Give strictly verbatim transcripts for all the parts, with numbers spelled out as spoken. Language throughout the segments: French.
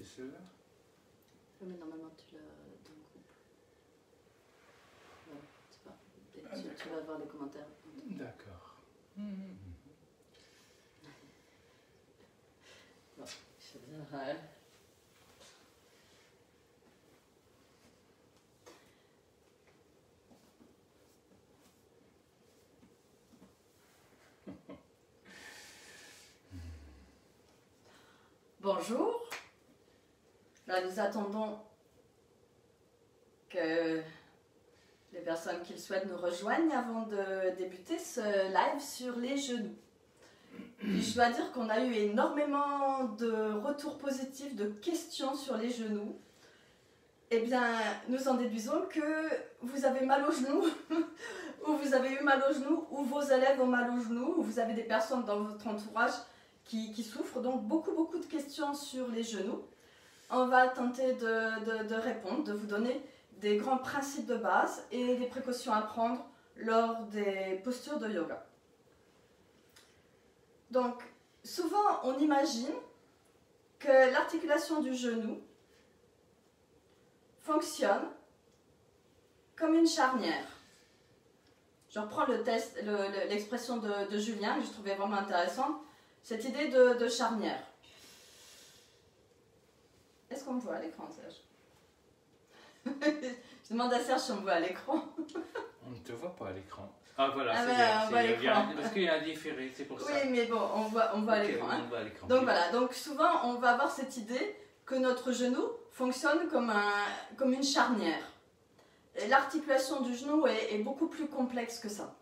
cela. Oui, mais normalement tu l'as dans le groupe. Voilà, c'est pas. Et Ah, tu, tu vas voir les commentaires. D'accord. Mmh. Bon, je vais dire, ouais. Bonjour. Là, nous attendons que les personnes qui le souhaitent nous rejoignent avant de débuter ce live sur les genoux. Puis je dois dire qu'on a eu énormément de retours positifs, de questions sur les genoux. Eh bien, nous en déduisons que vous avez mal aux genoux, ou vous avez eu mal aux genoux, ou vos élèves ont mal aux genoux, ou vous avez des personnes dans votre entourage qui, qui souffrent. Donc, beaucoup, beaucoup de questions sur les genoux. On va tenter de, de, de répondre, de vous donner des grands principes de base et des précautions à prendre lors des postures de yoga. Donc, souvent, on imagine que l'articulation du genou fonctionne comme une charnière. Je reprends le test, le, le, l'expression de, de Julien, que je trouvais vraiment intéressante, cette idée de, de charnière. Est-ce qu'on me voit à l'écran, Serge? Je demande à Serge si on me voit à l'écran. On ne te voit pas à l'écran. Ah voilà, ah c'est ben, bien. On voit C'est, l'écran. parce qu'il y a un différé, c'est pour oui, ça. Oui, mais bon, on voit, on voit okay, à l'écran. Hein. On voit à l'écran. Donc voilà, donc souvent on va avoir cette idée que notre genou fonctionne comme, un, comme une charnière. Et l'articulation du genou est, est beaucoup plus complexe que ça.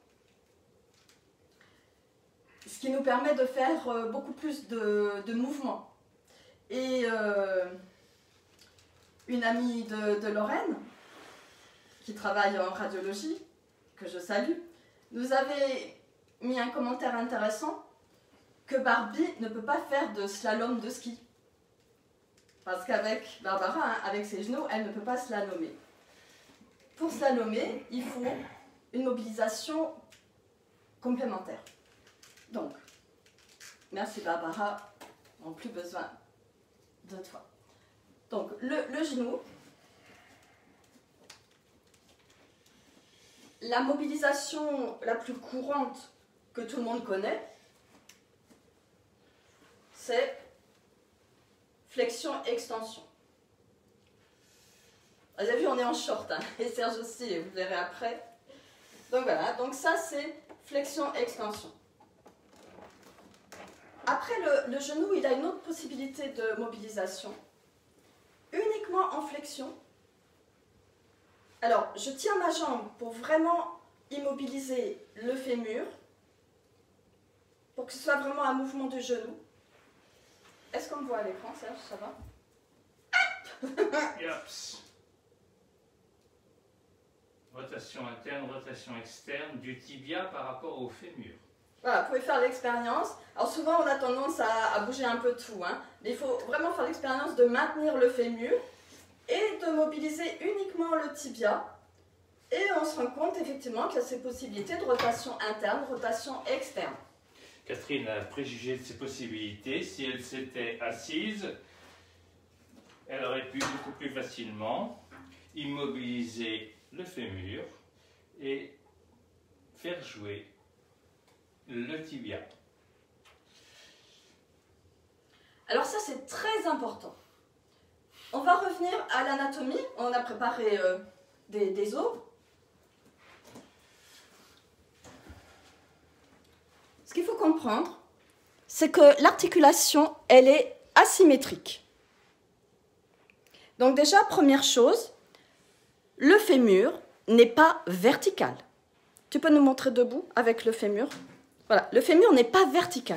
Ce qui nous permet de faire euh, beaucoup plus de, de mouvements. Et euh, une amie de, de Lorraine, qui travaille en radiologie, que je salue, nous avait mis un commentaire intéressant que Barbie ne peut pas faire de slalom de ski. Parce qu'avec Barbara, hein, avec ses genoux, elle ne peut pas slalomer. Pour slalomer, il faut une mobilisation complémentaire. Donc, merci Barbara, on n'a plus besoin de toi. Donc, le, le genou, la mobilisation la plus courante que tout le monde connaît, c'est flexion-extension. Vous avez vu, on est en short, hein, et Serge aussi, vous verrez après. Donc voilà, donc ça c'est flexion-extension. Après, le, le genou, il a une autre possibilité de mobilisation, uniquement en flexion. Alors, je tiens ma jambe pour vraiment immobiliser le fémur, pour que ce soit vraiment un mouvement du genou. Est-ce qu'on me voit à l'écran, Serge? Ça va? Yops. Rotation interne, rotation externe du tibia par rapport au fémur. Voilà, vous pouvez faire l'expérience. Alors souvent, on a tendance à, à bouger un peu tout, hein, mais il faut vraiment faire l'expérience de maintenir le fémur et de mobiliser uniquement le tibia. Et on se rend compte effectivement qu'il y a ces possibilités de rotation interne, rotation externe. Catherine a préjugé de ces possibilités. Si elle s'était assise, elle aurait pu beaucoup plus facilement immobiliser le fémur et faire jouer le tibia. Alors ça, c'est très important. On va revenir à l'anatomie. On a préparé euh, des, des os. Ce qu'il faut comprendre, c'est que l'articulation, elle est asymétrique. Donc déjà, première chose, le fémur n'est pas vertical. Tu peux nous montrer debout avec le fémur? Voilà, le fémur n'est pas vertical.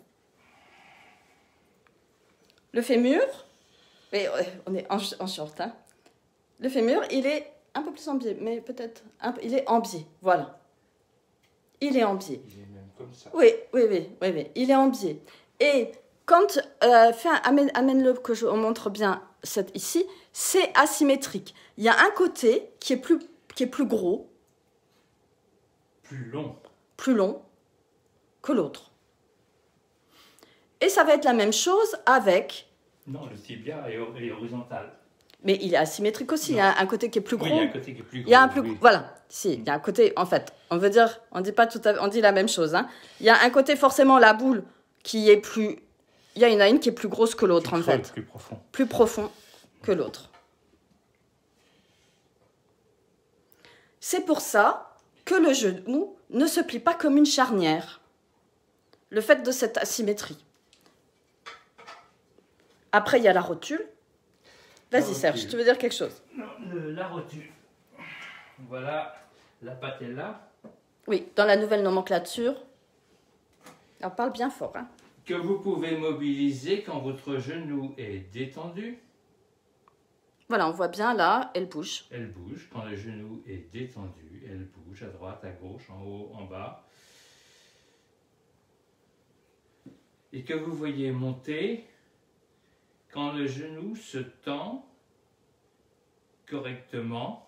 Le fémur, et on est en, en short, hein. Le fémur, il est un peu plus en biais, mais peut-être, un peu, il est en biais, voilà. Il est en biais. Il est même comme ça. Oui, oui, oui, oui, oui, il est en biais. Et quand, euh, fais un, amène, amène-le que je on montre bien cette, ici, c'est asymétrique. Il y a un côté qui est plus, qui est plus gros, plus long, plus long que l'autre. Et ça va être la même chose avec Non, le tibia est, est horizontal. Mais il est asymétrique aussi, il y a un côté qui est plus gros. Oui, il y a un côté qui est plus gros. Il y a un plus oui. Voilà, si, il y a un côté, en fait, on veut dire, on dit pas tout à, on dit la même chose. Hein. Il y a un côté, forcément, la boule qui est plus... Il y a une, une qui est plus grosse que l'autre, en fait. Plus profond. Plus profond que l'autre. C'est pour ça que le genou ne se plie pas comme une charnière. Le fait de cette asymétrie. Après, il y a la rotule. Vas-y, Serge, tu veux dire quelque chose? Non, le, la rotule. Voilà, la patella. Oui, dans la nouvelle nomenclature. On parle bien fort. Hein. Que vous pouvez mobiliser quand votre genou est détendu. Voilà, on voit bien là, elle bouge. Elle bouge. Quand le genou est détendu, elle bouge à droite, à gauche, en haut, en bas. Et que vous voyez monter quand le genou se tend correctement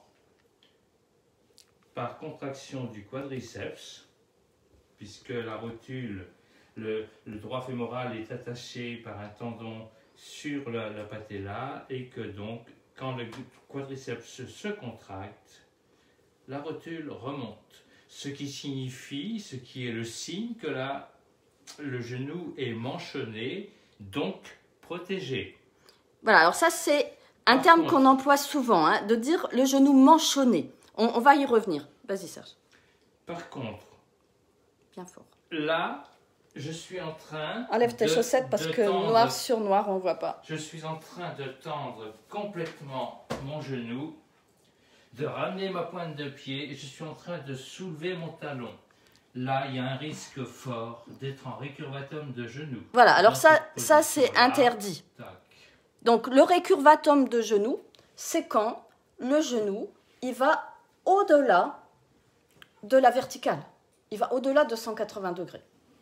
par contraction du quadriceps, puisque la rotule, le, le droit fémoral est attaché par un tendon sur la, la patella, et que donc, quand le quadriceps se contracte, la rotule remonte. Ce qui signifie, ce qui est le signe que la, le genou est manchonné, donc protégé. Voilà, alors ça c'est un Par terme contre, qu'on emploie souvent, hein, de dire le genou manchonné. On, on va y revenir. Vas-y Serge. Par contre, bien fort. Là, je suis en train... Enlève tes de, chaussettes parce que tendre, noir sur noir, on ne voit pas. Je suis en train de tendre complètement mon genou, de ramener ma pointe de pied, et je suis en train de soulever mon talon. Là, il y a un risque fort d'être en récurvatum de genou. Voilà, alors ça, ça c'est interdit. Tac. Donc le récurvatum de genou, c'est quand le genou, il va au-delà de la verticale. Il va au-delà de cent quatre-vingts degrés.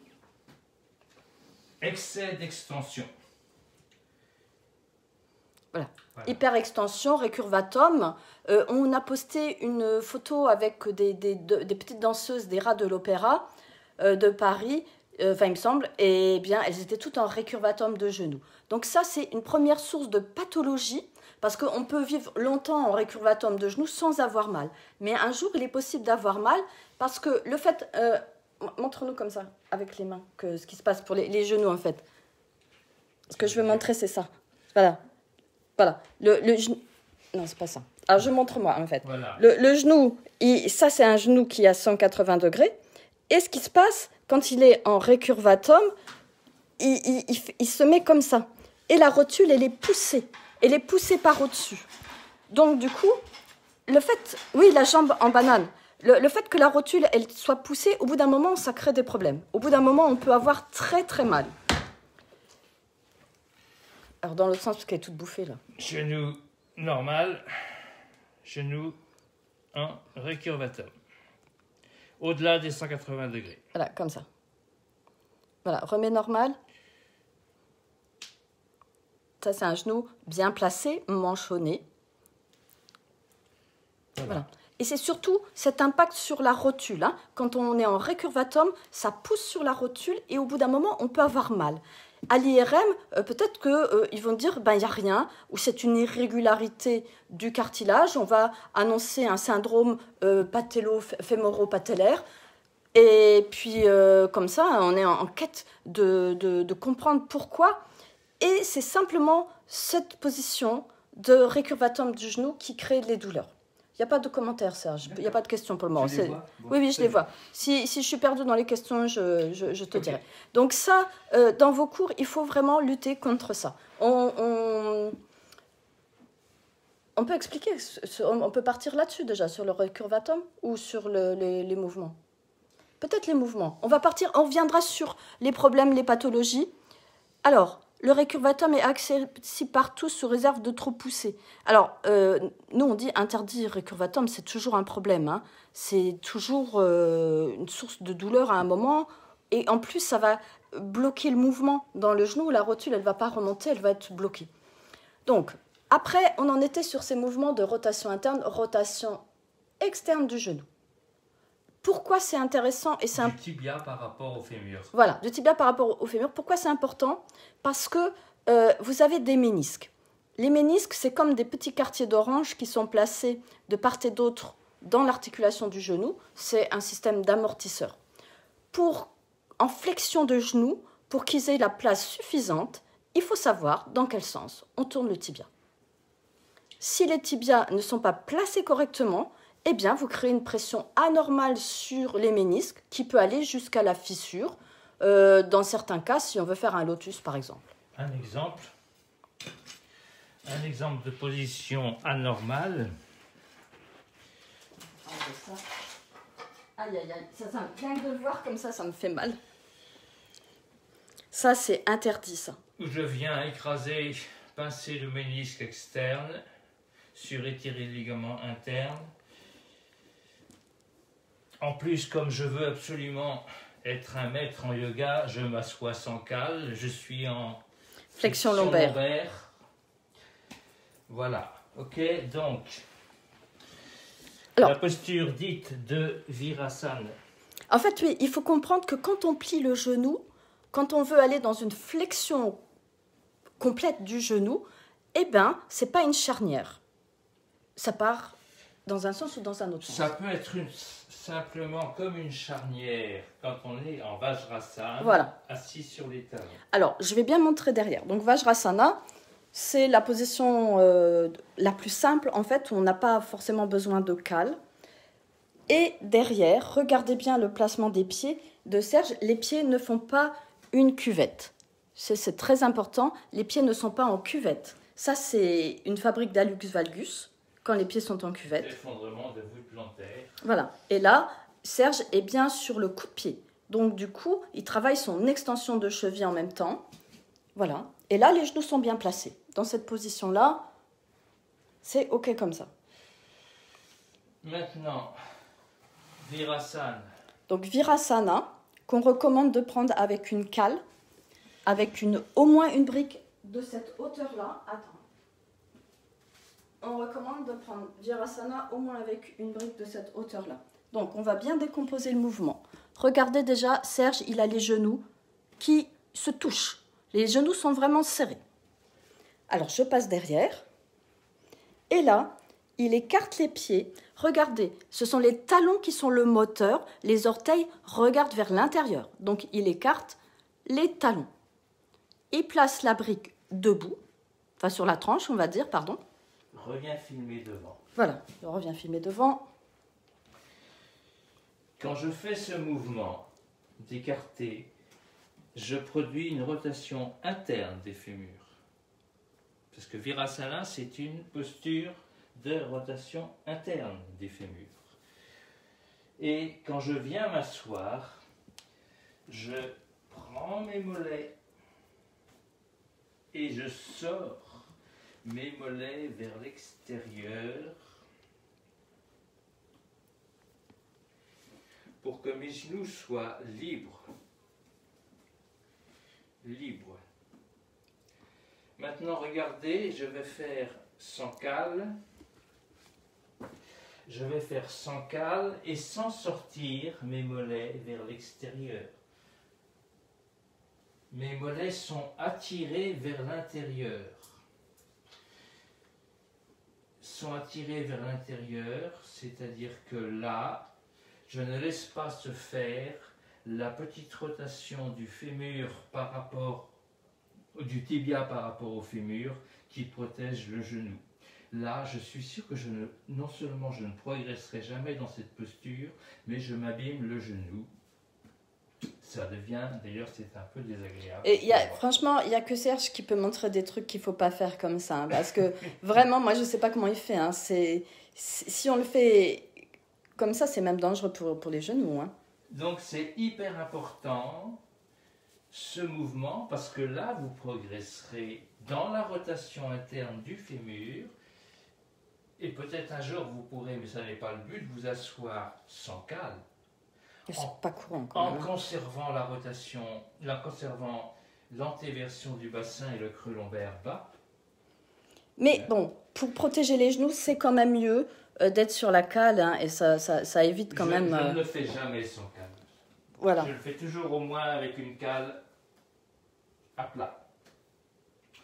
Excès d'extension. Voilà. Voilà. Hyperextension, récurvatum. Euh, on a posté une photo avec des, des, de, des petites danseuses des Rats de l'Opéra euh, de Paris, euh, enfin il me semble, et bien elles étaient toutes en récurvatum de genou. Donc ça c'est une première source de pathologie, parce qu'on peut vivre longtemps en récurvatum de genou sans avoir mal. Mais un jour il est possible d'avoir mal, parce que le fait... Euh, montre-nous comme ça, avec les mains, que, ce qui se passe pour les, les genoux en fait. Ce que je veux montrer c'est ça. Voilà. Voilà, le, le genou... Non, c'est pas ça. Alors, je montre moi, en fait. Voilà. Le, le genou, il, ça, c'est un genou qui est à cent quatre-vingts degrés. Et ce qui se passe, quand il est en récurvatum, il, il, il, il se met comme ça. Et la rotule, elle est poussée. Elle est poussée par au-dessus. Donc, du coup, le fait... Oui, la jambe en banane. Le, le fait que la rotule, elle soit poussée, au bout d'un moment, ça crée des problèmes. Au bout d'un moment, on peut avoir très, très mal. Alors, dans l'autre sens, parce qu'elle est toute bouffée, là. Genou normal, genou en récurvatum. Au-delà des cent quatre-vingts degrés. Voilà, comme ça. Voilà, remets normal. Ça, c'est un genou bien placé, manchonné. Voilà. Voilà. Et c'est surtout cet impact sur la rotule. Hein. Quand on est en récurvatum, ça pousse sur la rotule et au bout d'un moment, on peut avoir mal. À l'I R M, euh, peut-être qu'ils euh, vont dire ben, il n'y a rien, ou c'est une irrégularité du cartilage. On va annoncer un syndrome euh, patello-fémoro-patellaire. Et puis, euh, comme ça, on est en, en quête de, de, de comprendre pourquoi. Et c'est simplement cette position de récurvatum du genou qui crée les douleurs. Il n'y a pas de commentaires, Serge. Il n'y a pas de questions pour le moment. Tu les vois ? Bon, oui, oui, je les vois. Si, si je suis perdue dans les questions, je, je, je te okay. dirai. Donc ça, euh, dans vos cours, il faut vraiment lutter contre ça. On, on, on peut expliquer, on peut partir là-dessus déjà, sur le récurvatum ou sur le, les, les mouvements. Peut-être les mouvements. On va partir, on reviendra sur les problèmes, les pathologies. Alors, le récurvatum est accessible partout sous réserve de trop pousser. Alors, euh, nous, on dit interdit récurvatum, c'est toujours un problème. Hein. C'est toujours euh, une source de douleur à un moment. Et en plus, ça va bloquer le mouvement dans le genou. La rotule, elle ne va pas remonter, elle va être bloquée. Donc, après, on en était sur ces mouvements de rotation interne, rotation externe du genou. Pourquoi c'est intéressant et c'est du tibia par rapport au fémur. Voilà, du tibia par rapport au fémur. Pourquoi c'est important ? Parce que euh, vous avez des ménisques. Les ménisques, c'est comme des petits quartiers d'orange qui sont placés de part et d'autre dans l'articulation du genou. C'est un système d'amortisseur. Pour, en flexion de genou, pour qu'ils aient la place suffisante, il faut savoir dans quel sens on tourne le tibia. Si les tibias ne sont pas placés correctement, eh bien, vous créez une pression anormale sur les ménisques qui peut aller jusqu'à la fissure, euh, dans certains cas, si on veut faire un lotus, par exemple. Un exemple, un exemple de position anormale. Ça. Aïe, aïe, aïe, ça, ça, rien que de le voir comme ça, ça me fait mal. Ça, c'est interdit, ça. Où je viens écraser, pincer le ménisque externe, surétirer le ligament interne. En plus, comme je veux absolument être un maître en yoga, je m'assois sans cale, je suis en flexion, flexion lombaire. lombaire. Voilà, ok, donc, alors, la posture dite de Virasana. En fait, oui, il faut comprendre que quand on plie le genou, quand on veut aller dans une flexion complète du genou, eh bien, ce n'est pas une charnière. Ça part dans un sens ou dans un autre sens. Ça peut être une, simplement comme une charnière quand on est en Vajrasana, voilà. assis sur les talons. Alors, je vais bien montrer derrière. Donc, Vajrasana, c'est la position euh, la plus simple, en fait, où on n'a pas forcément besoin de cale. Et derrière, regardez bien le placement des pieds de Serge. Les pieds ne font pas une cuvette. C'est, c'est très important. Les pieds ne sont pas en cuvette. Ça, c'est une fabrique d'Hallux valgus, quand les pieds sont en cuvette. Effondrement de voûte plantaire. Voilà. Et là, Serge est bien sur le coup de pied. Donc, du coup, il travaille son extension de cheville en même temps. Voilà. Et là, les genoux sont bien placés. Dans cette position-là, c'est OK comme ça. Maintenant, Virasana. Donc, Virasana, qu'on recommande de prendre avec une cale, avec une, au moins une brique de cette hauteur-là. Attends. On recommande de prendre Virasana au moins avec une brique de cette hauteur-là. Donc, on va bien décomposer le mouvement. Regardez déjà, Serge, il a les genoux qui se touchent. Les genoux sont vraiment serrés. Alors, je passe derrière. Et là, il écarte les pieds. Regardez, ce sont les talons qui sont le moteur. Les orteils regardent vers l'intérieur. Donc, il écarte les talons. Il place la brique debout, enfin sur la tranche, on va dire, pardon. Reviens filmer devant. Voilà, je reviens filmer devant. Quand je fais ce mouvement d'écarter, je produis une rotation interne des fémurs. Parce que Virasana, c'est une posture de rotation interne des fémurs. Et quand je viens m'asseoir, je prends mes mollets et je sors mes mollets vers l'extérieur pour que mes genoux soient libres. Libres. Maintenant, regardez, je vais faire sans cale. Je vais faire sans cale et sans sortir mes mollets vers l'extérieur. Mes mollets sont attirés vers l'intérieur. Sont attirés vers l'intérieur, c'est-à-dire que là, je ne laisse pas se faire la petite rotation du fémur par rapport, du tibia par rapport au fémur qui protège le genou. Là, je suis sûr que je ne, non seulement je ne progresserai jamais dans cette posture, mais je m'abîme le genou. Ça devient, d'ailleurs, c'est un peu désagréable. Et y a, franchement, il n'y a que Serge qui peut montrer des trucs qu'il ne faut pas faire comme ça. Hein, parce que vraiment, moi, je ne sais pas comment il fait. Hein, c'est, si on le fait comme ça, c'est même dangereux pour, pour les genoux. Hein. Donc, c'est hyper important, ce mouvement, parce que là, vous progresserez dans la rotation interne du fémur. Et peut-être un jour, vous pourrez, mais ça n'est pas le but, vous asseoir sans cale. C'est pas courant. Quand En même. conservant la rotation, en conservant l'antéversion du bassin et le creux lombaire bas. Mais euh, bon, pour protéger les genoux, c'est quand même mieux euh, d'être sur la cale. Hein, et ça, ça, ça évite quand je, même... Je euh... ne le fais jamais sans cale. Voilà. Je le fais toujours au moins avec une cale à plat.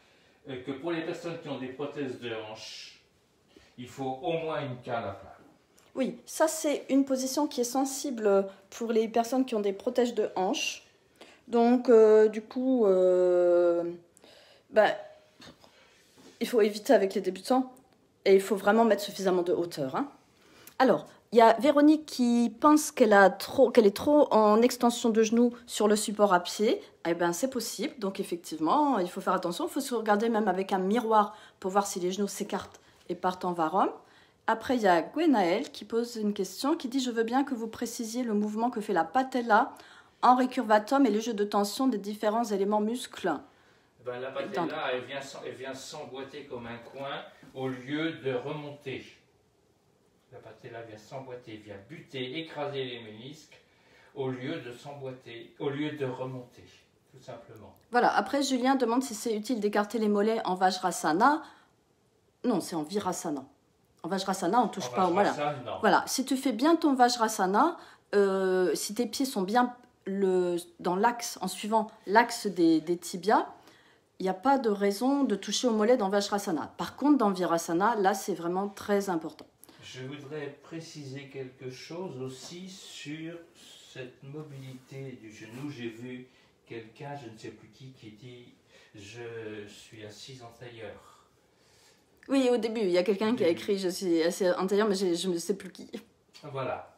euh, que pour les personnes qui ont des prothèses de hanche, il faut au moins une cale à plat. Oui, ça c'est une position qui est sensible pour les personnes qui ont des protèges de hanche. Donc, euh, du coup, euh, ben, il faut éviter avec les débutants et il faut vraiment mettre suffisamment de hauteur. Hein. Alors, il y a Véronique qui pense qu'elle a trop, qu'elle est trop en extension de genoux sur le support à pied. Eh bien, c'est possible. Donc, effectivement, il faut faire attention. Il faut se regarder même avec un miroir pour voir si les genoux s'écartent et partent en varom. Après, il y a Gwenaël qui pose une question qui dit « Je veux bien que vous précisiez le mouvement que fait la patella en récurvatum et le jeu de tension des différents éléments muscles. » Ben, la patella, elle vient, elle vient s'emboîter comme un coin au lieu de remonter. La patella vient s'emboîter, vient buter, écraser les ménisques au lieu de s'emboîter, au lieu de remonter, tout simplement. Voilà, après Julien demande si c'est utile d'écarter les mollets en Vajrasana. Non, c'est en Virasana. En Vajrasana, on ne touche en pas au mollet. Voilà, si tu fais bien ton Vajrasana, euh, si tes pieds sont bien le, dans l'axe, en suivant l'axe des, des tibias, il n'y a pas de raison de toucher au mollet dans Vajrasana. Par contre, dans Virasana, là, c'est vraiment très important. Je voudrais préciser quelque chose aussi sur cette mobilité du genou. J'ai vu quelqu'un, je ne sais plus qui, qui dit « Je suis assise en tailleur ». Oui, au début, il y a quelqu'un qui a écrit « Je suis assise en tailleur », mais je ne sais plus qui. Voilà.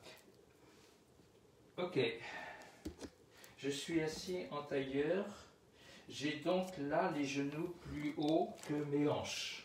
Ok. Je suis assis en tailleur. J'ai donc là les genoux plus hauts que mes hanches.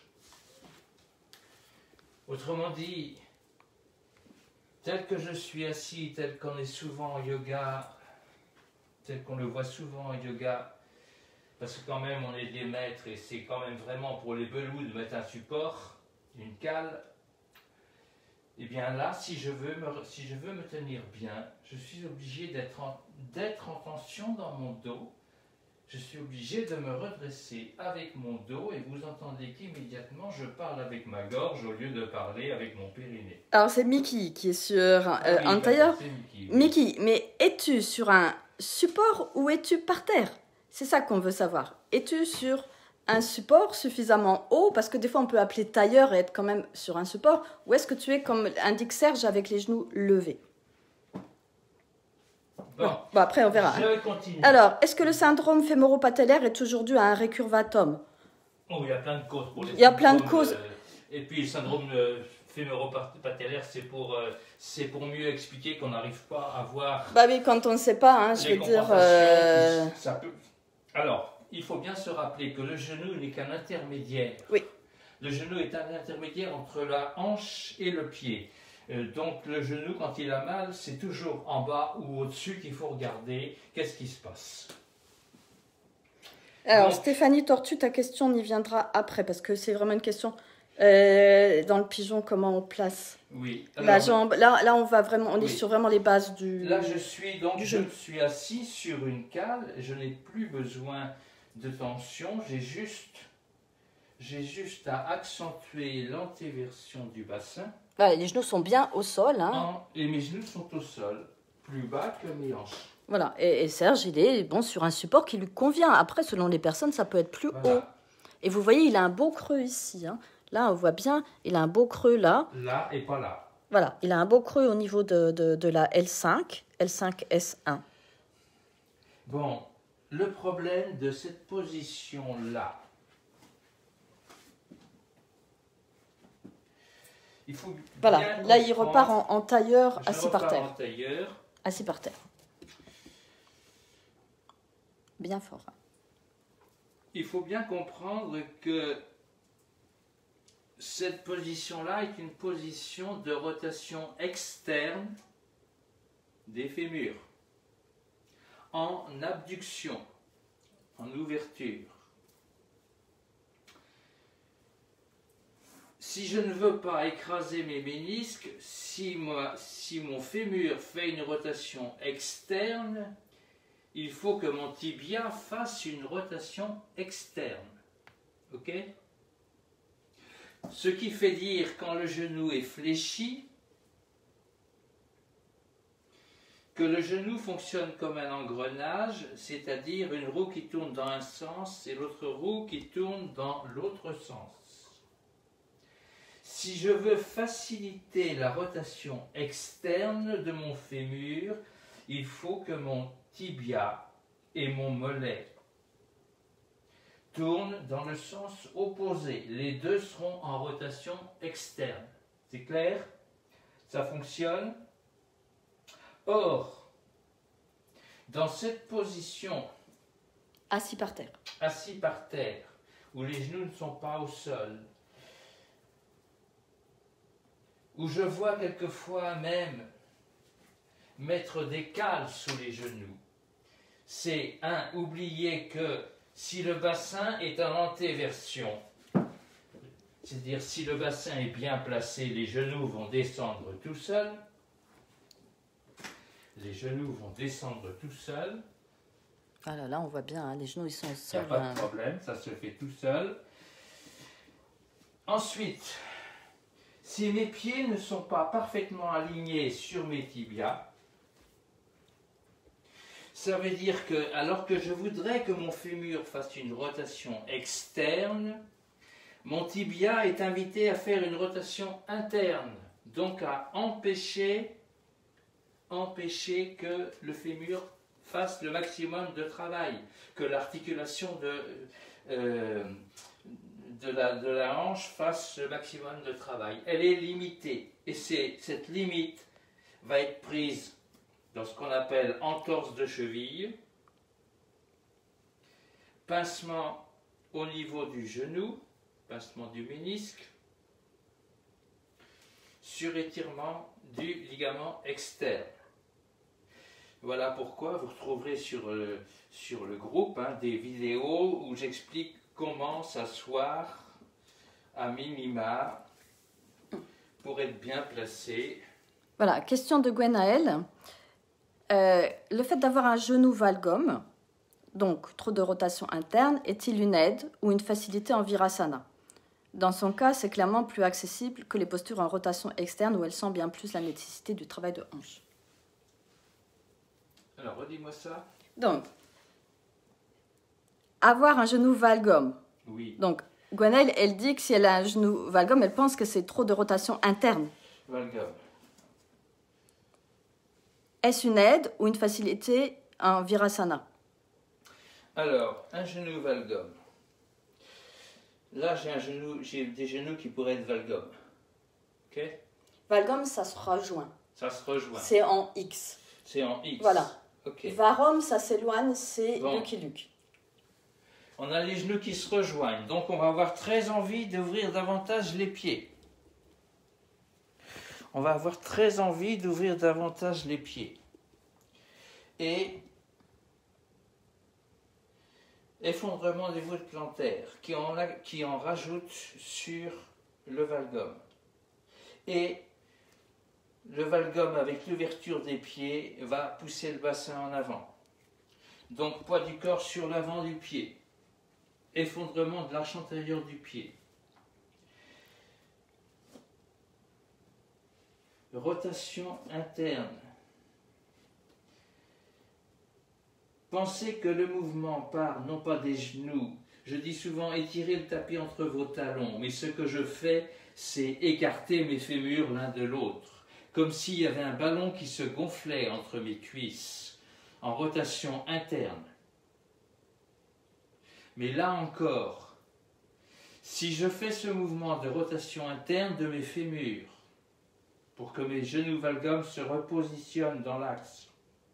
Autrement dit, tel que je suis assis, tel qu'on est souvent en yoga, tel qu'on le voit souvent en yoga, parce que quand même on est des maîtres et c'est quand même vraiment pour les belous de mettre un support, une cale, et bien là, si je veux me, si je veux me tenir bien, je suis obligé d'être en, d'être en tension dans mon dos. Je suis obligé de me redresser avec mon dos et vous entendez qu'immédiatement je parle avec ma gorge au lieu de parler avec mon périnée. Alors c'est Mickey qui est sur euh, ah, oui, un tailleur. Mickey, oui. Mickey, mais es-tu sur un support ou es-tu par terre? C'est ça qu'on veut savoir. Es-tu sur un support suffisamment haut, parce que des fois on peut appeler tailleur et être quand même sur un support, ou est-ce que tu es comme indique Serge avec les genoux levés? Bon, bon, après on verra. Je continue. Alors, est-ce que le syndrome fémoro-patellaire est toujours dû à un récurvatum? Oh, il y a plein de causes pour les Il y a plein de causes. Euh, et puis le syndrome euh, fémoro-patellaire, c'est pour, euh, c'est pour mieux expliquer qu'on n'arrive pas à voir. Bah oui, quand on ne sait pas, hein, je veux dire. Euh... Ça peut... Alors, il faut bien se rappeler que le genou n'est qu'un intermédiaire. Oui. Le genou est un intermédiaire entre la hanche et le pied. Euh, donc le genou, quand il a mal, c'est toujours en bas ou au-dessus qu'il faut regarder qu'est-ce qui se passe. Alors donc, Stéphanie Tortue, ta question on y viendra après, parce que c'est vraiment une question euh, dans le pigeon, comment on place oui. Alors, la jambe. Là, là, on va vraiment, on oui. est sur vraiment les bases du. Là, je suis donc, du je genou. suis assis sur une cale. Je n'ai plus besoin de tension. J'ai juste, j'ai juste à accentuer l'antéversion du bassin. Ouais, les genoux sont bien au sol. Hein. En, et mes genoux sont au sol, plus bas que mes hanches. Voilà, et, et Serge, il est bon sur un support qui lui convient. Après, selon les personnes, ça peut être plus voilà. haut. Et vous voyez, il a un beau creux ici. Hein. Là, on voit bien, il a un beau creux là. Là et pas là. Voilà, il a un beau creux au niveau de, de, de la L cinq, L cinq S un. Bon, le problème de cette position-là, il faut voilà, là il repart en, en tailleur, Je assis par terre. En tailleur. Assis par terre. Bien fort. Il faut bien comprendre que cette position-là est une position de rotation externe des fémurs, en abduction, en ouverture. Si je ne veux pas écraser mes ménisques, si, moi, si mon fémur fait une rotation externe, il faut que mon tibia fasse une rotation externe. Ok? Ce qui fait dire quand le genou est fléchi, que le genou fonctionne comme un engrenage, c'est-à-dire une roue qui tourne dans un sens et l'autre roue qui tourne dans l'autre sens. Si je veux faciliter la rotation externe de mon fémur, il faut que mon tibia et mon mollet tournent dans le sens opposé. Les deux seront en rotation externe. C'est clair? Ça fonctionne? Or, dans cette position, assis par terre, assis par terre, où les genoux ne sont pas au sol, où je vois quelquefois même mettre des cales sous les genoux, c'est un, oublier que si le bassin est en antéversion, c'est-à-dire si le bassin est bien placé, les genoux vont descendre tout seuls. Les genoux vont descendre tout seuls. Ah là là, on voit bien, hein, les genoux ils sont au Il n'y sol. a pas hein. de problème, ça se fait tout seul. Ensuite, si mes pieds ne sont pas parfaitement alignés sur mes tibias, ça veut dire que, alors que je voudrais que mon fémur fasse une rotation externe, mon tibia est invité à faire une rotation interne, donc à empêcher empêcher que le fémur fasse le maximum de travail, que l'articulation de, euh, de, la, de la hanche fasse le maximum de travail. Elle est limitée, et c'est, cette limite va être prise dans ce qu'on appelle entorse de cheville, pincement au niveau du genou, pincement du ménisque, surétirement du ligament externe. Voilà pourquoi vous retrouverez sur le, sur le groupe hein, des vidéos où j'explique comment s'asseoir à minima pour être bien placé. Voilà, question de Gwenaël. Euh, le fait d'avoir un genou valgum, donc trop de rotation interne, est-il une aide ou une facilité en virasana? Dans son cas, c'est clairement plus accessible que les postures en rotation externe où elle sent bien plus la nécessité du travail de hanche. Alors, redis-moi ça. Donc, avoir un genou valgum. Oui. Donc, Gwenaël, elle dit que si elle a un genou valgum, elle pense que c'est trop de rotation interne. Valgum. Est-ce une aide ou une facilité en virasana? Alors, un genou valgum. Là, j'ai un genou, j'ai des genoux qui pourraient être valgum. Ok? Valgum, ça se rejoint. Ça se rejoint. C'est en X. C'est en X. Voilà. Ok. Varum, ça s'éloigne, c'est Bon. Lucky Luke. On a les genoux qui se rejoignent, donc on va avoir très envie d'ouvrir davantage les pieds. On va avoir très envie d'ouvrir davantage les pieds. Et effondrement des voûtes plantaires qui en, a- qui en rajoute sur le valgum. Et le valgum avec l'ouverture des pieds va pousser le bassin en avant. Donc poids du corps sur l'avant du pied. Effondrement de l'arche antérieure du pied. Rotation interne. Pensez que le mouvement part non pas des genoux. Je dis souvent étirez le tapis entre vos talons, mais ce que je fais, c'est écarter mes fémurs l'un de l'autre, comme s'il y avait un ballon qui se gonflait entre mes cuisses, en rotation interne. Mais là encore, si je fais ce mouvement de rotation interne de mes fémurs, pour que mes genoux valgum se repositionnent dans l'axe,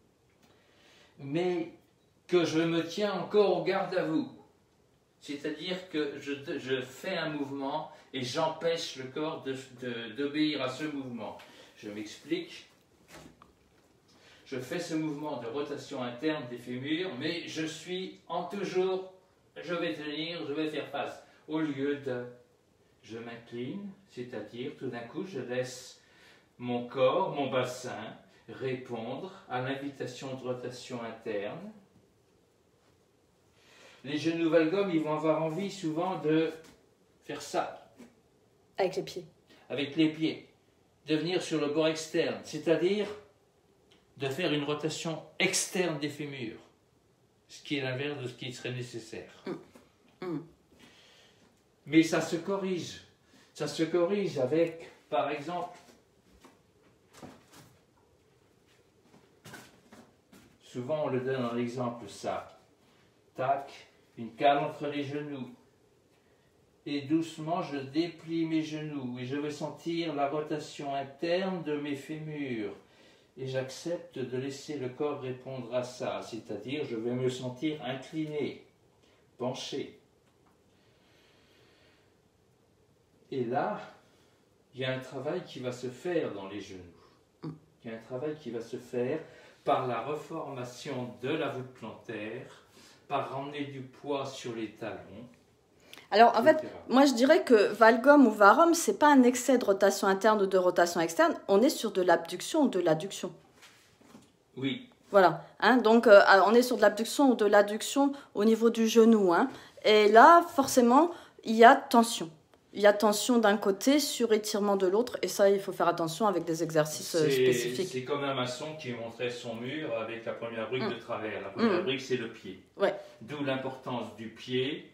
mais que je me tiens encore au garde à vous, c'est-à-dire que je, je fais un mouvement et j'empêche le corps de, de, d'obéir à ce mouvement. Je m'explique. Je fais ce mouvement de rotation interne des fémurs, mais je suis en toujours, je vais tenir, je vais faire face. Au lieu de, je m'incline, c'est-à-dire tout d'un coup, je laisse mon corps, mon bassin, répondre à l'invitation de rotation interne. Les genoux valgum, ils vont avoir envie souvent de faire ça. Avec les pieds. Avec les pieds. De venir sur le bord externe, c'est-à-dire de faire une rotation externe des fémurs, ce qui est l'inverse de ce qui serait nécessaire. Mm. Mm. Mais ça se corrige. Ça se corrige avec, par exemple, souvent on le donne en exemple, ça. Tac, une cale entre les genoux. Et doucement, je déplie mes genoux et je vais sentir la rotation interne de mes fémurs. Et j'accepte de laisser le corps répondre à ça, c'est-à-dire je vais me sentir incliné, penché. Et là, il y a un travail qui va se faire dans les genoux. Il y a un travail qui va se faire par la reformation de la voûte plantaire, par ramener du poids sur les talons. Alors, en fait, moi, je dirais que valgum ou varum, ce n'est pas un excès de rotation interne ou de rotation externe. On est sur de l'abduction ou de l'adduction. Oui. Voilà. Hein, donc, euh, on est sur de l'abduction ou de l'adduction au niveau du genou. Hein. Et là, forcément, il y a tension. Il y a tension d'un côté, surétirement de l'autre. Et ça, il faut faire attention avec des exercices c'est, spécifiques. C'est comme un maçon qui montrait son mur avec la première brique mmh. de travers. La première mmh. brique, c'est le pied. Ouais. D'où l'importance du pied,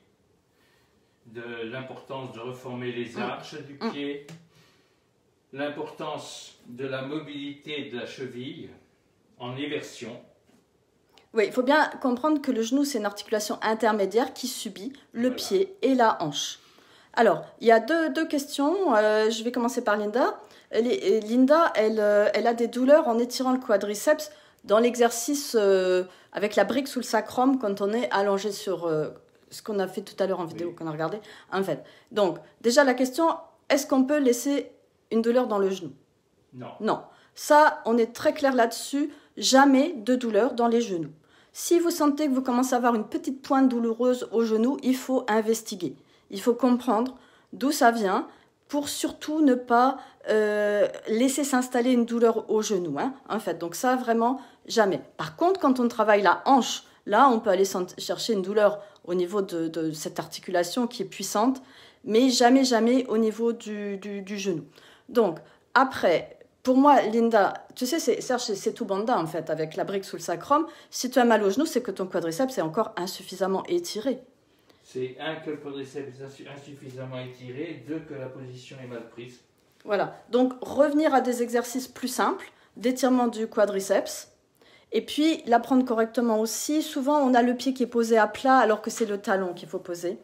de l'importance de reformer les arches mmh. du pied, mmh. l'importance de la mobilité de la cheville en éversion. Oui, il faut bien comprendre que le genou, c'est une articulation intermédiaire qui subit le voilà. pied et la hanche. Alors, il y a deux, deux questions. Euh, je vais commencer par Linda. Elle est, Linda, elle, elle a des douleurs en étirant le quadriceps dans l'exercice euh, avec la brique sous le sacrum quand on est allongé sur... Euh, ce qu'on a fait tout à l'heure en vidéo, oui. qu'on a regardé, en fait. Donc, déjà la question, est-ce qu'on peut laisser une douleur dans le genou? Non. Non. Ça, on est très clair là-dessus, jamais de douleur dans les genoux. Si vous sentez que vous commencez à avoir une petite pointe douloureuse au genou, il faut investiguer. Il faut comprendre d'où ça vient pour surtout ne pas euh, laisser s'installer une douleur au genou. Hein, en fait, donc ça, vraiment, jamais. Par contre, quand on travaille la hanche, là, on peut aller chercher une douleur au niveau de, de cette articulation qui est puissante, mais jamais, jamais au niveau du, du, du genou. Donc, après, pour moi, Linda, tu sais, c'est, Serge, c'est tout banda, en fait, avec la brique sous le sacrum. Si tu as mal au genou, c'est que ton quadriceps est encore insuffisamment étiré. C'est un, que le quadriceps est insuffisamment étiré, deux, que la position est mal prise. Voilà. Donc, revenir à des exercices plus simples, d'étirement du quadriceps. Et puis, la prendre correctement aussi. Souvent, on a le pied qui est posé à plat alors que c'est le talon qu'il faut poser.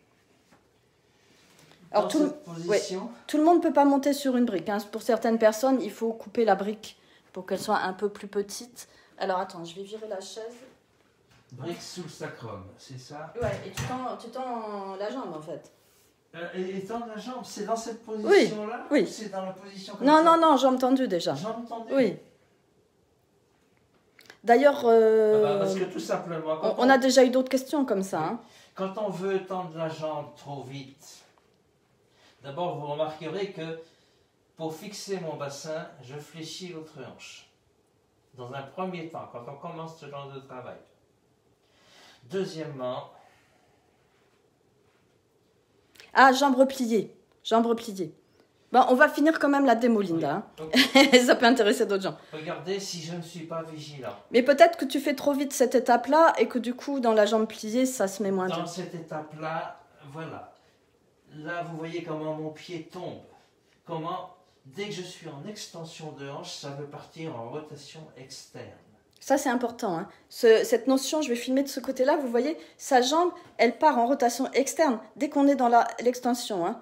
Alors, Dans tout, cette position... ouais, tout le monde ne peut pas monter sur une brique. Hein. Pour certaines personnes, il faut couper la brique pour qu'elle soit un peu plus petite. Alors, attends, je vais virer la chaise. Brique sous le sacrum, c'est ça? Ouais, et tu tends, tu tends la jambe, en fait. Euh, et, et tendre la jambe, c'est dans cette position-là? Oui. Oui. C'est dans la position comme non, ça? Non, non, jambe tendue déjà. Jambe tendue? Oui. D'ailleurs, euh, ah bah parce que tout simplement, on, on a déjà eu d'autres questions comme ça. Hein. Quand on veut tendre la jambe trop vite, d'abord vous remarquerez que pour fixer mon bassin, je fléchis l'autre hanche. Dans un premier temps, quand on commence ce genre de travail. Deuxièmement... Ah, jambes repliées. Jambes repliées. Bon, on va finir quand même la démo, Linda. Oui, okay. Ça peut intéresser d'autres gens. Regardez si je ne suis pas vigilant. Mais peut-être que tu fais trop vite cette étape-là et que du coup, dans la jambe pliée, ça se met moins bien. Dans cette étape-là, voilà. Là, vous voyez comment mon pied tombe. Comment, dès que je suis en extension de hanche, ça veut partir en rotation externe. Ça, c'est important. Hein. Ce, cette notion, je vais filmer de ce côté-là. Vous voyez, sa jambe, elle part en rotation externe dès qu'on est dans la, l'extension. Hein.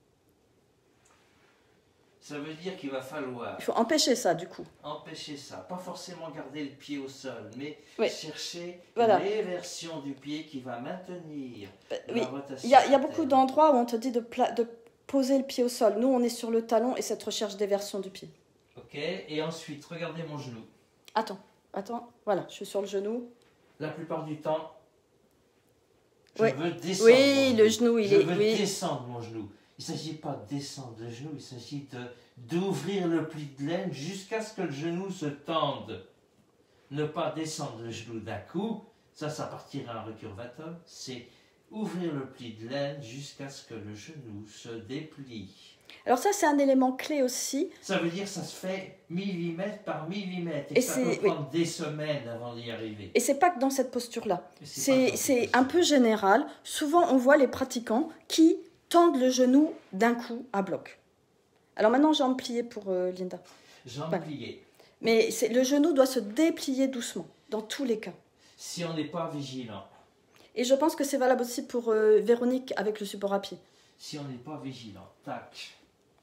Ça veut dire qu'il va falloir... Il faut empêcher ça, du coup. Empêcher ça. Pas forcément garder le pied au sol, mais oui. chercher voilà. l'éversion du pied qui va maintenir euh, la oui. rotation. Il y a, il y a beaucoup d'endroits où on te dit de, pla- de poser le pied au sol. Nous, on est sur le talon et cette recherche d'éversion du pied. Ok, et ensuite, regardez mon genou. Attends, attends. Voilà, je suis sur le genou. La plupart du temps, je oui. veux descendre. Oui, le genou, il je est... Je veux oui. descendre mon genou. Il ne s'agit pas de descendre le genou, il s'agit de, d'ouvrir le pli de laine jusqu'à ce que le genou se tende. Ne pas descendre le genou d'un coup, ça, ça partira en recurvatum, c'est ouvrir le pli de laine jusqu'à ce que le genou se déplie. Alors ça, c'est un élément clé aussi. Ça veut dire que ça se fait millimètre par millimètre et, Et que ça c'est- peut prendre des semaines avant d'y arriver. Et c'est pas que dans cette posture-là. Et c'est pas C'est dans c'est cette un peu général. Souvent, on voit les pratiquants qui tendent le genou d'un coup à bloc. Alors maintenant, j'ai envie de plier pour euh, Linda. J'en ai Voilà. plié. Mais c'est- le genou doit se déplier doucement, dans tous les cas. Si on n'est pas vigilant, Et je pense que c'est valable aussi pour euh, Véronique avec le support à pied. si on n'est pas vigilant, tac.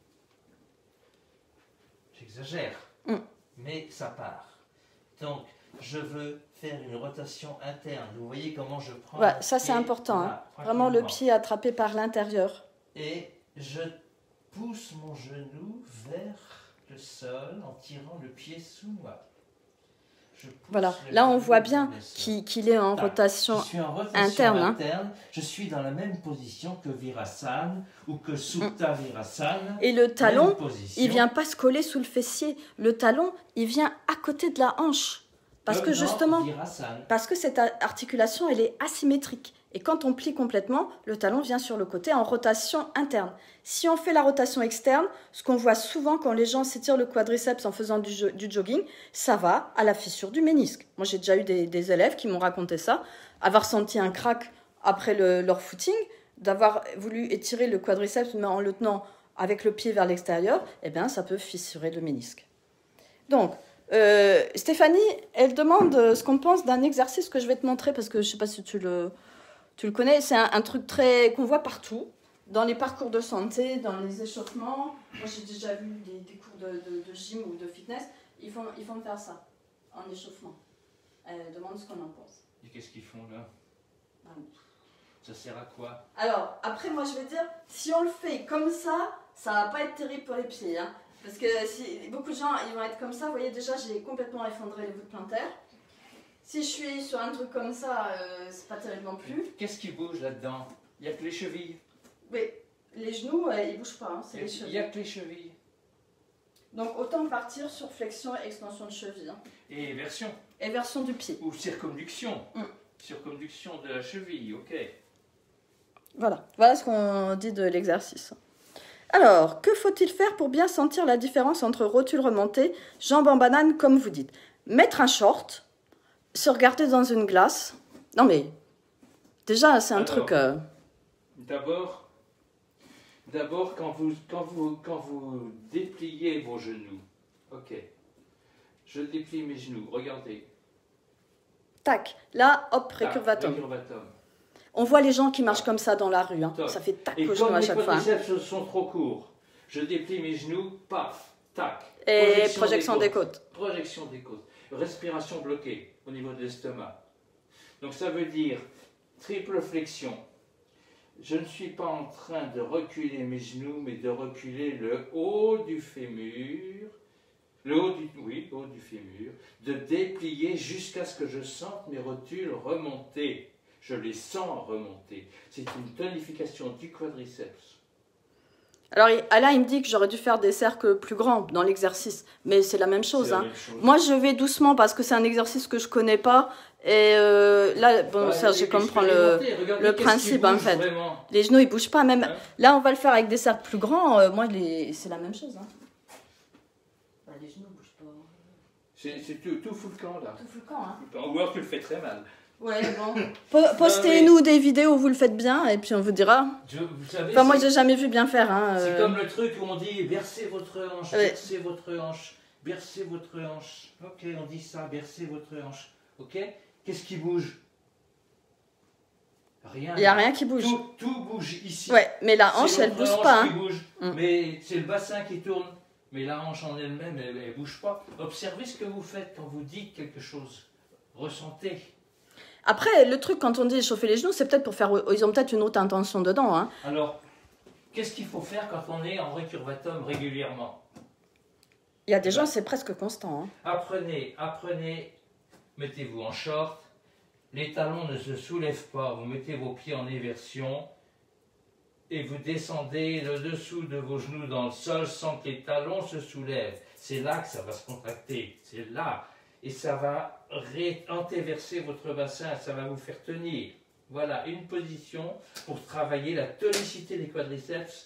J'exagère, Mm. mais ça part. Donc, je veux faire une rotation interne. Vous voyez comment je prends Voilà, mon ça c'est pied important. hein. là, Vraiment le tranquillement. pied attrapé par l'intérieur. Et je pousse mon genou vers le sol en tirant le pied sous moi. Je pousse Voilà, le là on genou voit vers bien le sol. qu'il qu'il est en Tac. rotation. Je suis en rotation interne, hein. interne. Je suis dans la même position que Virasana ou que Supta Virasana. Et le talon, Même position. il vient pas se coller sous le fessier. Le talon, il vient à côté de la hanche. Parce Comme que dans justement, Virasana. parce que cette a- articulation, elle est asymétrique. Et quand on plie complètement, le talon vient sur le côté en rotation interne. Si on fait la rotation externe, ce qu'on voit souvent quand les gens s'étirent le quadriceps en faisant du, jo- du jogging, ça va à la fissure du ménisque. Moi, j'ai déjà eu des, des élèves qui m'ont raconté ça, avoir senti un crack après le- leur footing, d'avoir voulu étirer le quadriceps, mais en le tenant avec le pied vers l'extérieur, eh bien, ça peut fissurer le ménisque. Donc, euh, Stéphanie, elle demande euh, ce qu'on pense d'un exercice que je vais te montrer, parce que je ne sais pas si tu le, tu le connais. C'est un, un truc très qu'on voit partout, dans les parcours de santé, dans les échauffements. Moi, j'ai déjà vu des, des cours de, de, de gym ou de fitness. Ils font, ils font faire ça, en échauffement. Elle demande ce qu'on en pense. Et qu'est-ce qu'ils font là? Ah. Ça sert à quoi? Alors, après, moi, je vais dire, si on le fait comme ça, ça va pas être terrible pour les pieds. Hein. Parce que si, beaucoup de gens, ils vont être comme ça. Vous voyez, déjà, j'ai complètement effondré les voûtes plantaires. Si je suis sur un truc comme ça, euh, c'est pas terrible non plus. Qu'est-ce qui bouge là-dedans? Il n'y a que les chevilles. Mais les genoux, euh, ils bougent pas, hein, c'est les Il n'y chevilles. a que les chevilles. Donc, autant partir sur flexion et extension de cheville. Hein. Et version. Et version du pied. Ou circonduction. Mm. Circonduction de la cheville, ok. Voilà, voilà ce qu'on dit de l'exercice. Alors, que faut-il faire pour bien sentir la différence entre rotule remontée, jambes en banane, comme vous dites? Mettre un short, se regarder dans une glace. Non mais, déjà, c'est un Alors. truc... euh, D'abord, d'abord quand, vous, quand, vous, quand vous dépliez vos genoux, ok, je déplie mes genoux, regardez. Tac, là, hop, Tac, récurvatum. récurvatum. On voit les gens qui marchent comme ça dans la rue. Hein. Top. Ça fait tac Et au genou comme à mes chaque fois. hein. quadriceps sont trop courts, je déplie mes genoux, paf, tac. Et projection des côtes. Projection des côtes. Respiration bloquée au niveau de l'estomac. Donc ça veut dire triple flexion. Je ne suis pas en train de reculer mes genoux, mais de reculer le haut du fémur, le haut du, oui, le haut du fémur, de déplier jusqu'à ce que je sente mes rotules remonter. Je les sens remonter. C'est une tonification du quadriceps. Alors il- là, il me dit que j'aurais dû faire des cercles plus grands dans l'exercice. Mais c'est la même chose. C'est la Hein. même chose. Moi, je vais doucement parce que c'est un exercice que je connais pas. Et euh, là, bon, Bah, ça, j'ai et- comprends le... expérimentez, regardez le qu'est-ce qui principe, en bouge fait. vraiment. Les genoux, ils bougent pas. Même Hein? là, on va le faire avec des cercles plus grands. Euh, moi, les... c'est la même chose. Hein. Bah, les genoux bougent pas. C'est c'est tout, tout fout le camp là. Tout fout le camp, hein. Ou alors tu le fais très mal. Ouais, bon. Po- Postez-nous des vidéos où vous le faites bien et puis on vous dira. Je- vous savez, Enfin, moi, c'est- j'ai jamais vu bien faire. Hein. c'est euh. comme le truc où on dit bercez votre hanche, Ouais. bercez votre hanche, bercez votre hanche. Ok, on dit ça, bercez votre hanche. Ok, qu'est-ce qui bouge? Rien. Il n'y a rien qui bouge. Tout, tout bouge ici. Ouais, mais la C'est hanche, elle votre bouge pas. qui Hein. bouge, Mm. mais c'est le bassin qui tourne. Mais la hanche en elle-même, elle ne bouge pas. Observez ce que vous faites quand vous dites quelque chose. Ressentez. Après, le truc, quand on dit chauffer les genoux, c'est peut-être pour faire. Ils ont peut-être une autre intention dedans. Hein. Alors, qu'est-ce qu'il faut faire quand on est en récurvatum régulièrement? Il y a des gens, c'est presque constant. Hein. Apprenez, apprenez, mettez-vous en short, les talons ne se soulèvent pas, vous mettez vos pieds en éversion et vous descendez le dessous de vos genoux dans le sol sans que les talons se soulèvent. C'est là que ça va se contracter, c'est là. Et ça va ré- antéverser votre bassin, ça va vous faire tenir. Voilà, une position pour travailler la tonicité des quadriceps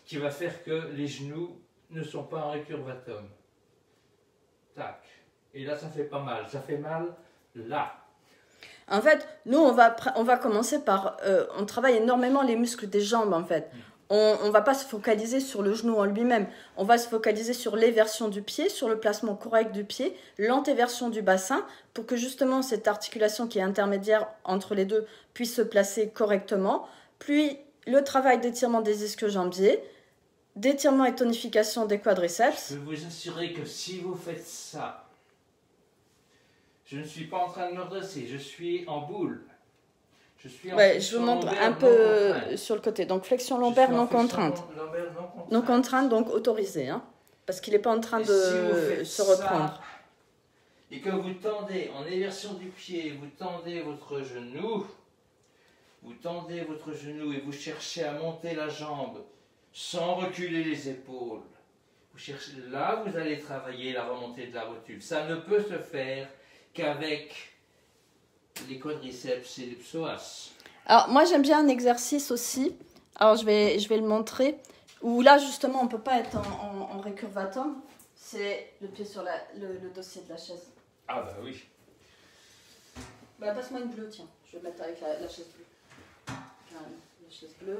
qui va faire que les genoux ne sont pas en récurvatum. Tac. Et là, ça fait pas mal. Ça fait mal là. En fait, nous, on va, on va commencer par... Euh, on travaille énormément les muscles des jambes, en fait. On ne va pas se focaliser sur le genou en lui-même. On va se focaliser sur l'éversion du pied, sur le placement correct du pied, l'antéversion du bassin, pour que justement cette articulation qui est intermédiaire entre les deux puisse se placer correctement. Puis, le travail d'étirement des ischio-jambiers, d'étirement et tonification des quadriceps. Je peux vous assurer que si vous faites ça, je ne suis pas en train de me redresser, je suis en boule. Je suis en ouais, je vous montre un peu sur le côté. Donc, flexion lombaire non contrainte. Lombaire non contrainte. Non contrainte, donc autorisée. Hein, parce qu'il n'est pas en train et de si se reprendre. Ça, et que vous tendez en éversion du pied, vous tendez votre genou, vous tendez votre genou et vous cherchez à monter la jambe sans reculer les épaules. Vous cherchez, là, vous allez travailler la remontée de la rotule. Ça ne peut se faire qu'avec les quadriceps et les psoas. Alors, moi, j'aime bien un exercice aussi. Alors, je vais, je vais le montrer. Où là, justement, on ne peut pas être en, en, en récurvatum. C'est le pied sur la, le, le dossier de la chaise. Ah bah oui. Bah, passe-moi une bleue, tiens. Je vais mettre avec la, la chaise bleue. La, la chaise bleue.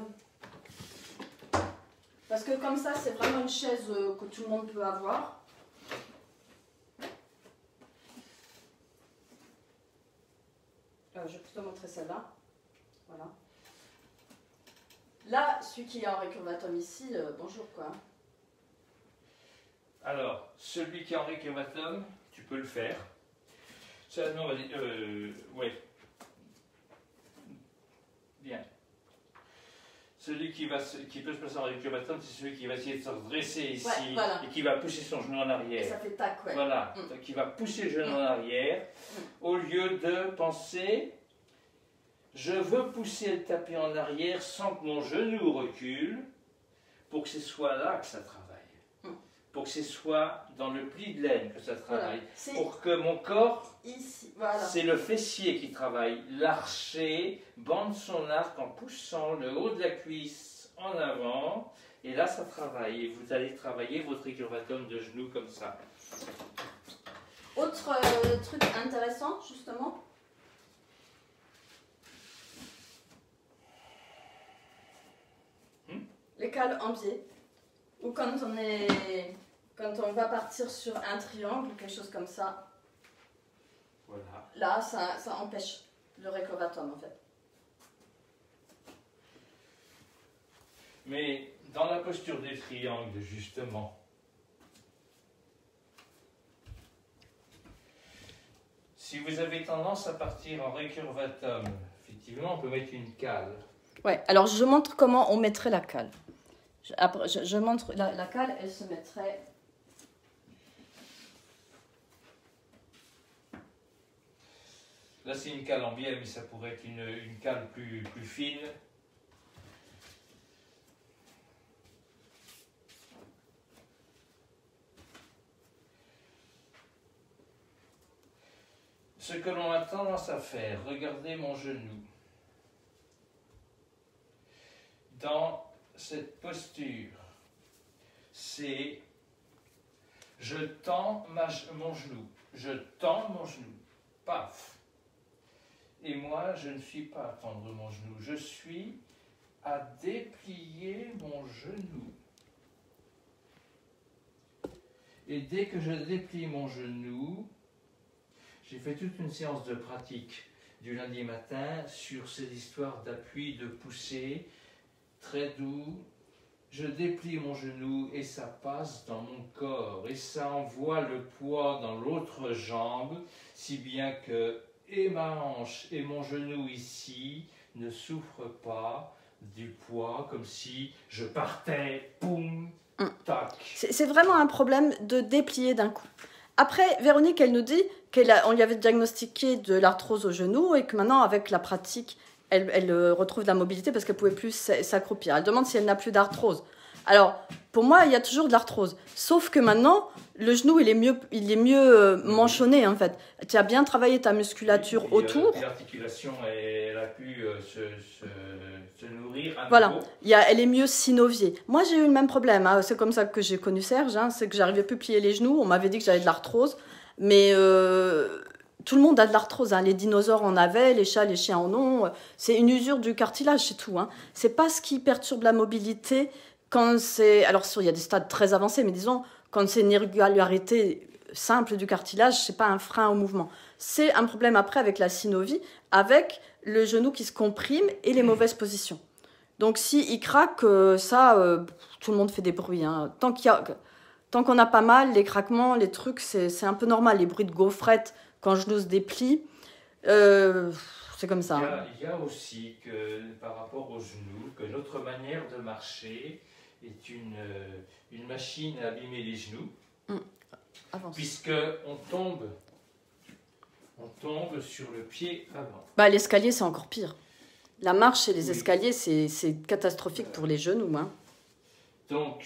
Parce que comme ça, c'est vraiment une chaise que tout le monde peut avoir. Euh, je vais plutôt montrer celle-là. Voilà. Là, celui qui est en récurvatum ici, euh, bonjour quoi. Alors, celui qui est en récurvatum, tu peux le faire. Ça, non, vas-y. Euh, ouais. Bien. Celui qui, va se, qui peut se placer en récurvatum, c'est celui qui va essayer de se redresser ici ouais, voilà. et qui va pousser son genou en arrière. Et ça fait tac, ouais. Voilà, mm. qui va pousser le genou mm. en arrière, mm. au lieu de penser, je veux pousser le tapis en arrière sans que mon genou recule, pour que ce soit là que ça travaille. Mm. Pour que ce soit dans le pli de laine que ça travaille. Voilà. Pour que mon corps, ici, voilà. C'est le fessier qui travaille. L'archer bande son arc en poussant le haut de la cuisse en avant. Et là, ça travaille. Et vous allez travailler votre récurvatum de genou comme ça. Autre euh, truc intéressant, justement. Hmm? Les cales en biais. Ou quand on est... Quand on va partir sur un triangle, quelque chose comme ça, voilà. Là, ça, ça empêche le récurvatum en fait. Mais dans la posture des triangles, justement, si vous avez tendance à partir en récurvatum, effectivement, on peut mettre une cale. Ouais, alors je montre comment on mettrait la cale. Je, après, je, je montre la, la cale, elle se mettrait... Là, c'est une cale en biais, mais ça pourrait être une, une cale plus, plus fine. Ce que l'on a tendance à faire, regardez mon genou. Dans cette posture, c'est je tends ma, mon genou, je tends mon genou, paf. Et moi, je ne suis pas à tendre mon genou, je suis à déplier mon genou. Et dès que je déplie mon genou, j'ai fait toute une séance de pratique du lundi matin sur ces histoires d'appui, de poussée, très doux. Je déplie mon genou et ça passe dans mon corps et ça envoie le poids dans l'autre jambe, si bien que et ma hanche et mon genou ici ne souffrent pas du poids, comme si je partais, poum, tac. C'est, c'est vraiment un problème de déplier d'un coup. Après, Véronique, elle nous dit qu'on lui avait diagnostiqué de l'arthrose au genou et que maintenant, avec la pratique, elle, elle retrouve de la mobilité parce qu'elle ne pouvait plus s'accroupir. Elle demande si elle n'a plus d'arthrose. Alors, pour moi, il y a toujours de l'arthrose. Sauf que maintenant, le genou, il est mieux, il est mieux euh, manchonné, en fait. Tu as bien travaillé ta musculature Et, autour. Euh, L'articulation, elle a pu euh, se, se, se nourrir à Voilà, nouveau. il y a, elle est mieux synoviée. Moi, j'ai eu le même problème. Hein. C'est comme ça que j'ai connu Serge. Hein. C'est que j'arrivais plus à plier les genoux. On m'avait dit que j'avais de l'arthrose. Mais euh, tout le monde a de l'arthrose. Hein. Les dinosaures en avaient, les chats, les chiens en ont. C'est une usure du cartilage, c'est tout. Hein. C'est pas ce qui perturbe la mobilité quand c'est... Alors, il y a des stades très avancés, mais disons, quand c'est une irrégularité simple du cartilage, c'est pas un frein au mouvement. C'est un problème après avec la synovie, avec le genou qui se comprime et les mauvaises positions. Donc, si il craque, euh, ça, euh, tout le monde fait des bruits. Hein. Tant qu'il y a, tant qu'on a pas mal, les craquements, les trucs, c'est, c'est un peu normal. Les bruits de gaufrette, quand le genou se déplie, euh, c'est comme ça. Il y, a, il y a aussi que, par rapport au genou, que notre manière de marcher est une, une machine à abîmer les genoux. Mmh. Avance. Puisqu'on tombe, on tombe sur le pied avant. Bah, l'escalier, c'est encore pire. La marche et les Oui. escaliers, c'est, c'est catastrophique pour les genoux. Hein. Donc,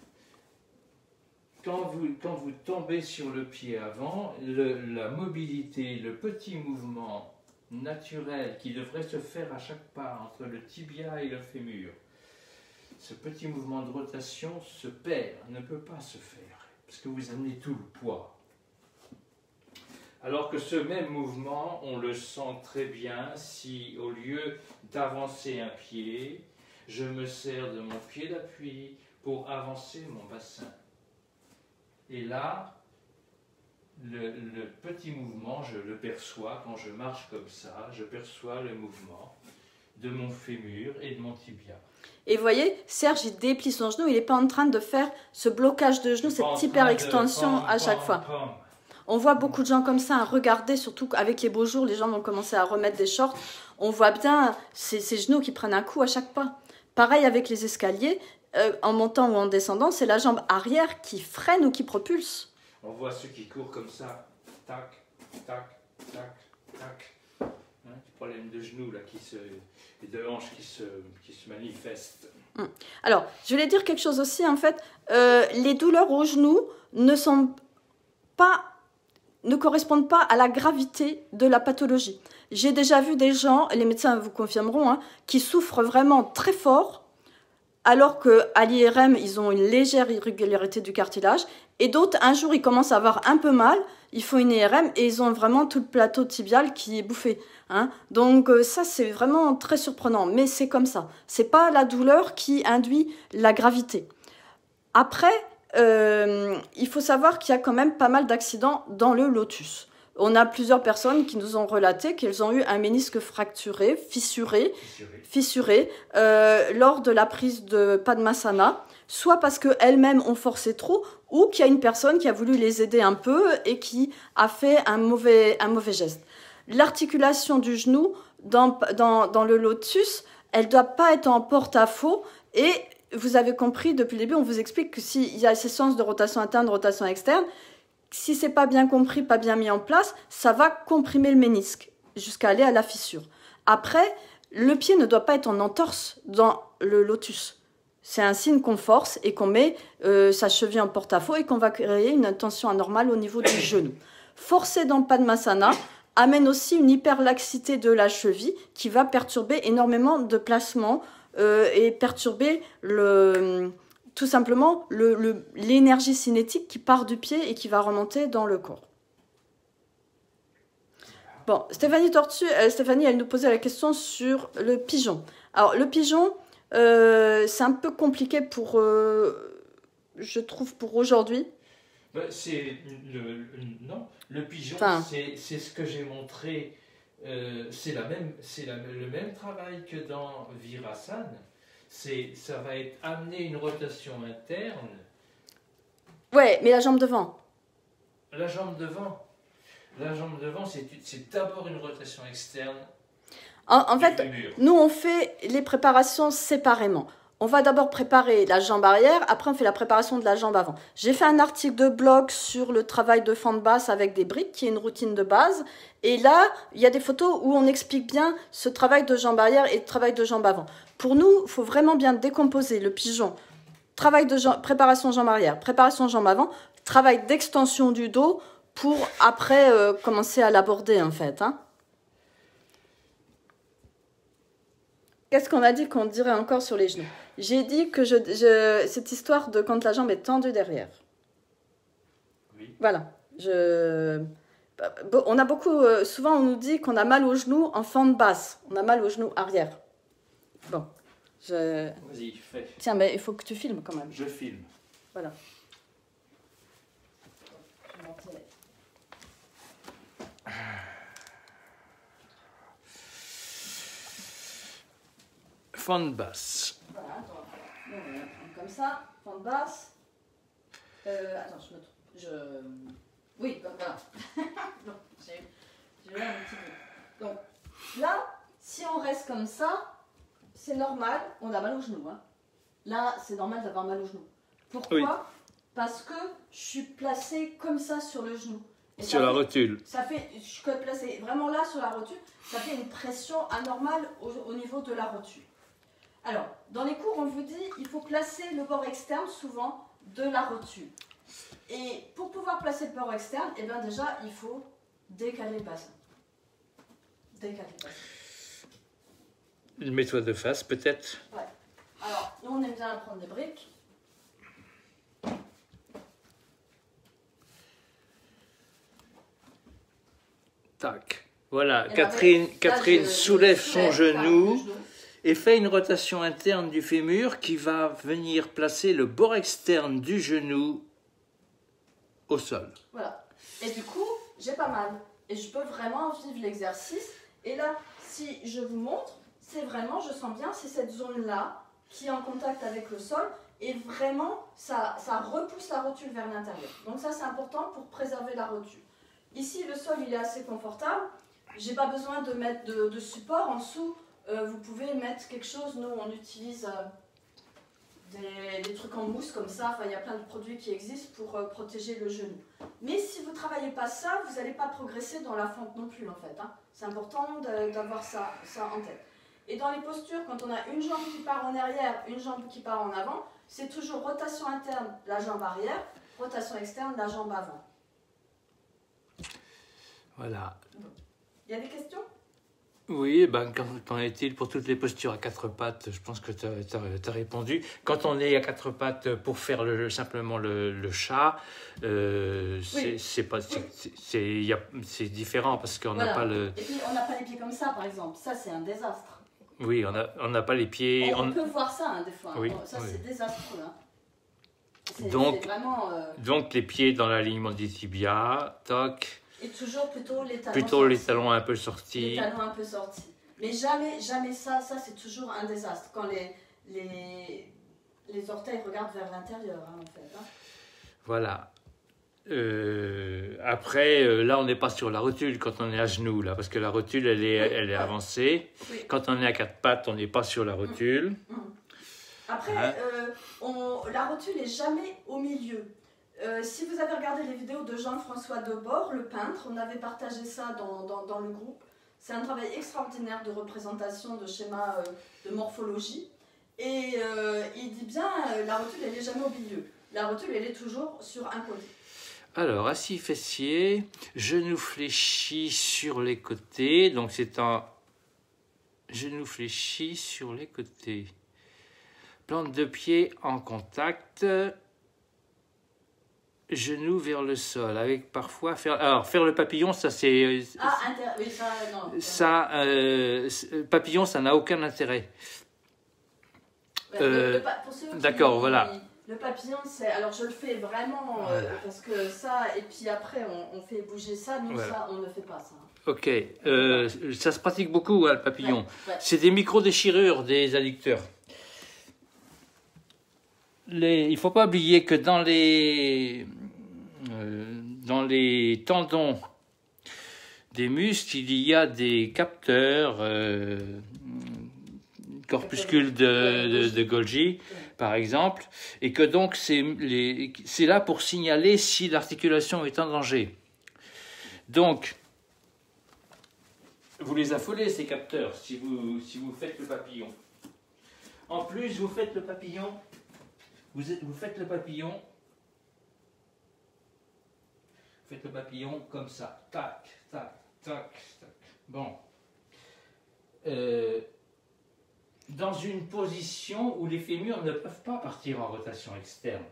quand vous, quand vous tombez sur le pied avant, le, la mobilité, le petit mouvement naturel qui devrait se faire à chaque pas entre le tibia et le fémur, ce petit mouvement de rotation se perd, ne peut pas se faire, parce que vous amenez tout le poids. Alors que ce même mouvement, on le sent très bien si, au lieu d'avancer un pied, je me sers de mon pied d'appui pour avancer mon bassin. Et là, le, le petit mouvement, je le perçois quand je marche comme ça, je perçois le mouvement de mon fémur et de mon tibia. Et vous voyez, Serge, il déplie son genou, il n'est pas en train de faire ce blocage de genou, cette hyper-extension à chaque fois. Pam. On voit beaucoup de gens comme ça, à regarder, surtout avec les beaux jours, les gens vont commencer à remettre des shorts. On voit bien ces, ces genoux qui prennent un coup à chaque pas. Pareil avec les escaliers, euh, en montant ou en descendant, c'est la jambe arrière qui freine ou qui propulse. On voit ceux qui courent comme ça, tac, tac, tac, tac. Hein, des problèmes de genoux là, qui se, et de hanches qui se, qui se manifestent. Alors, je voulais dire quelque chose aussi, en fait. Euh, les douleurs aux genoux ne sont pas... ne correspondent pas à la gravité de la pathologie. J'ai déjà vu des gens, les médecins vous confirmeront, hein, qui souffrent vraiment très fort, alors qu'à l'I R M, ils ont une légère irrégularité du cartilage, et d'autres, un jour, ils commencent à avoir un peu mal, ils font une I R M, et ils ont vraiment tout le plateau tibial qui est bouffé. Hein. Donc ça, c'est vraiment très surprenant, mais c'est comme ça. C'est pas la douleur qui induit la gravité. Après, Euh, il faut savoir qu'il y a quand même pas mal d'accidents dans le lotus. On a plusieurs personnes qui nous ont relaté qu'elles ont eu un ménisque fracturé, fissuré, Fissuré. fissuré euh, lors de la prise de Padmasana, soit parce qu'elles-mêmes ont forcé trop, ou qu'il y a une personne qui a voulu les aider un peu et qui a fait un mauvais, un mauvais geste. L'articulation du genou dans, dans, dans le lotus, elle ne doit pas être en porte-à-faux et vous avez compris, depuis le début, on vous explique que s'il y a ces sens de rotation interne, de rotation externe, si c'est pas bien compris, pas bien mis en place, ça va comprimer le ménisque jusqu'à aller à la fissure. Après, le pied ne doit pas être en entorse dans le lotus. C'est un signe qu'on force et qu'on met euh, sa cheville en porte-à-faux et qu'on va créer une tension anormale au niveau du genou. Forcer dans Padmasana amène aussi une hyperlaxité de la cheville qui va perturber énormément de placements Euh, et perturber le, tout simplement le, le, l'énergie cinétique qui part du pied et qui va remonter dans le corps. Bon, Stéphanie Tortue, euh, Stéphanie, elle nous posait la question sur le pigeon. Alors, le pigeon, euh, c'est un peu compliqué pour, euh, je trouve, pour aujourd'hui. Ben, c'est le, le, non, le pigeon, Enfin, c'est, c'est ce que j'ai montré. Euh, c'est la même, c'est la, le même travail que dans Virasana. C'est, ça va être amener une rotation interne. Ouais, mais la jambe devant. La jambe devant. La jambe devant, c'est, c'est d'abord une rotation externe. En, en du fait, fémur. nous, on fait les préparations séparément. On va d'abord préparer la jambe arrière, après on fait la préparation de la jambe avant. J'ai fait un article de blog sur le travail de fente basse avec des briques, qui est une routine de base. Et là, il y a des photos où on explique bien ce travail de jambe arrière et le travail de jambe avant. Pour nous, il faut vraiment bien décomposer le pigeon travail de jambe, préparation jambe arrière, préparation jambe avant, travail d'extension du dos pour après euh, commencer à l'aborder en fait. Hein. Qu'est-ce qu'on a dit qu'on dirait encore sur les genoux? J'ai dit que je, je, cette histoire de quand la jambe est tendue derrière. Oui. Voilà. Je, on a beaucoup, euh, souvent on nous dit qu'on a mal aux genoux en fente basse. On a mal aux genoux arrière. Bon. Je... Vas-y, fais. Tiens, mais il faut que tu filmes quand même. Je filme. Voilà. Fente basse. Voilà, attends. Bon, on va prendre comme ça, fente basse. Euh, attends, je me trompe. Je... Oui, donc voilà. Non, j'ai j'ai eu un petit peu. Donc là, si on reste comme ça, c'est normal, on a mal aux genoux. Hein. Là, c'est normal d'avoir mal aux genoux. Pourquoi? Oui. Parce que je suis placée comme ça sur le genou. Et Sur ça la fait- rotule. Ça fait, je suis placée vraiment là sur la rotule, ça fait une pression anormale au, au niveau de la rotule. Alors, dans les cours, on vous dit il faut placer le bord externe souvent de la rotule. Et pour pouvoir placer le bord externe, eh bien déjà, il faut décaler le bassin. Décaler le bassin. Mets-toi de face, peut-être. Ouais. Alors, nous, on aime bien prendre des briques. Tac. Voilà, Et Catherine, là, Catherine je- je soulève son soulève, enfin, genou le genou. et fait une rotation interne du fémur qui va venir placer le bord externe du genou au sol. Voilà. Et du coup, j'ai pas mal. Et je peux vraiment vivre l'exercice. Et là, si je vous montre, c'est vraiment, je sens bien, c'est cette zone-là qui est en contact avec le sol. Et vraiment, ça, ça repousse la rotule vers l'intérieur. Donc ça, c'est important pour préserver la rotule. Ici, le sol, il est assez confortable. J'ai pas besoin de mettre de, de support. En dessous, euh, vous pouvez mettre quelque chose. Nous, on utilise... Euh, Des, des trucs en mousse comme ça, enfin il y a plein de produits qui existent pour euh, protéger le genou. Mais si vous ne travaillez pas ça, vous n'allez pas progresser dans la fente non plus en fait. Hein. C'est important d'avoir ça, ça en tête. Et dans les postures, quand on a une jambe qui part en arrière, une jambe qui part en avant, c'est toujours rotation interne, la jambe arrière, rotation externe, la jambe avant. Voilà. Il y a des questions? Oui, ben, qu'en qu'en est-il pour toutes les postures à quatre pattes? Je pense que tu as répondu. Quand on est à quatre pattes pour faire le, simplement le, le chat, euh, Oui. c'est pas, c'est c'est différent parce qu'on n'a Voilà. pas le... Et puis on n'a pas les pieds comme ça par exemple, ça c'est un désastre. Oui, on n'a on n'a pas les pieds... On, on on- peut voir ça hein, des fois, Oui, ça oui. c'est désastreux. Hein. C'est Donc- c'est vraiment... euh, Donc les pieds dans l'alignement des tibias, toc, Et toujours plutôt les talons plutôt les sortis. talons un peu Les sortis. talons un peu sortis. Mais jamais, jamais ça, ça c'est toujours un désastre. Quand les, les, les orteils regardent vers l'intérieur, hein, en fait. Hein. Voilà. Euh, après, euh, là, on n'est pas sur la rotule quand on est à genoux, là, parce que la rotule, elle est, Oui, elle est ouais. avancée. Oui. Quand on est à quatre pattes, on n'est pas sur la rotule. Après, Hein? euh, on, la rotule n'est jamais au milieu. Euh, si vous avez regardé les vidéos de Jean-François Debord, le peintre, on avait partagé ça dans, dans, dans le groupe. C'est un travail extraordinaire de représentation, de schéma, euh, de morphologie. Et euh, il dit bien, euh, la rotule, elle n'est jamais au milieu. La rotule, elle est toujours sur un côté. Alors, assis fessier, genoux fléchis sur les côtés. Donc, c'est un genou fléchi sur les côtés. Plante de pied en contact. Genoux vers le sol. Avec parfois faire. Alors, faire le papillon, ça c'est. Ah, inter... oui, ça, non. Ça, euh, papillon, ça n'a aucun intérêt. Ouais, Euh, le- le pa- pour ceux qui- d'accord, voilà. Le papillon, c'est. Alors, je le fais vraiment euh, Voilà. parce que ça, et puis après, on, on fait bouger ça. Nous, Voilà. ça, on ne fait pas ça. Ok, euh, ça se pratique beaucoup, hein, le papillon. Ouais, ouais. C'est des micro-déchirures des adducteurs. Les, il ne faut pas oublier que dans les, euh, dans les tendons des muscles, il y a des capteurs, euh, corpuscules de, de, de Golgi, par exemple, et que donc c'est les- c'est là pour signaler si l'articulation est en danger. Donc, vous les affolez, ces capteurs, si vous, si vous faites le papillon. En plus, vous faites le papillon Vous, êtes, vous faites le papillon. Vous faites le papillon comme ça. Tac, tac, tac, tac. Bon. Euh, dans une position où les fémurs ne peuvent pas partir en rotation externe.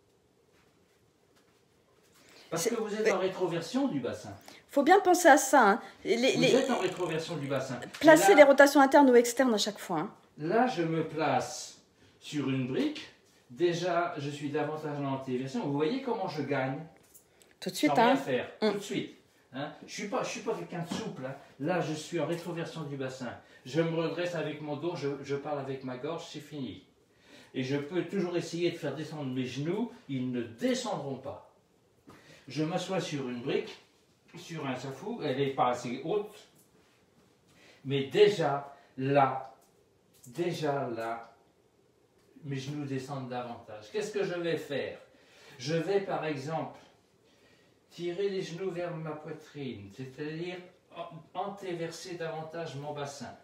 Parce que vous êtes en rétroversion du bassin. Il faut bien penser à ça. Hein. Les, vous les... êtes en rétroversion du bassin. Placer là, les rotations internes ou externes à chaque fois. Hein. Là, je me place sur une brique. Déjà, je suis davantage en antéversion. Vous voyez comment je gagne? Tout de suite. Sans rien Hein. faire, Mm. tout de suite. Hein. Je ne suis pas, je suis pas quelqu'un de souple. Hein. Là, je suis en rétroversion du bassin. Je me redresse avec mon dos, je, je parle avec ma gorge, c'est fini. Et je peux toujours essayer de faire descendre mes genoux. Ils ne descendront pas. Je m'assois sur une brique, sur un safou, elle n'est pas assez haute, mais déjà là, déjà là, mes genoux descendent davantage. Qu'est-ce que je vais faire? Je vais par exemple tirer les genoux vers ma poitrine, c'est-à-dire antéverser davantage mon bassin.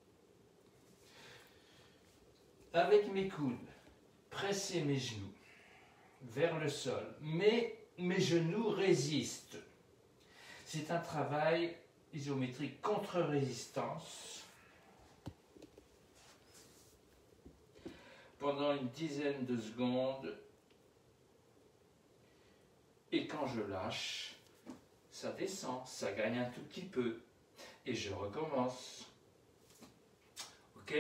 Avec mes coudes, presser mes genoux vers le sol, mais mes genoux résistent. C'est un travail isométrique contre-résistance. Pendant une dizaine de secondes. Et quand je lâche, ça descend, ça gagne un tout petit peu. Et je recommence. Ok?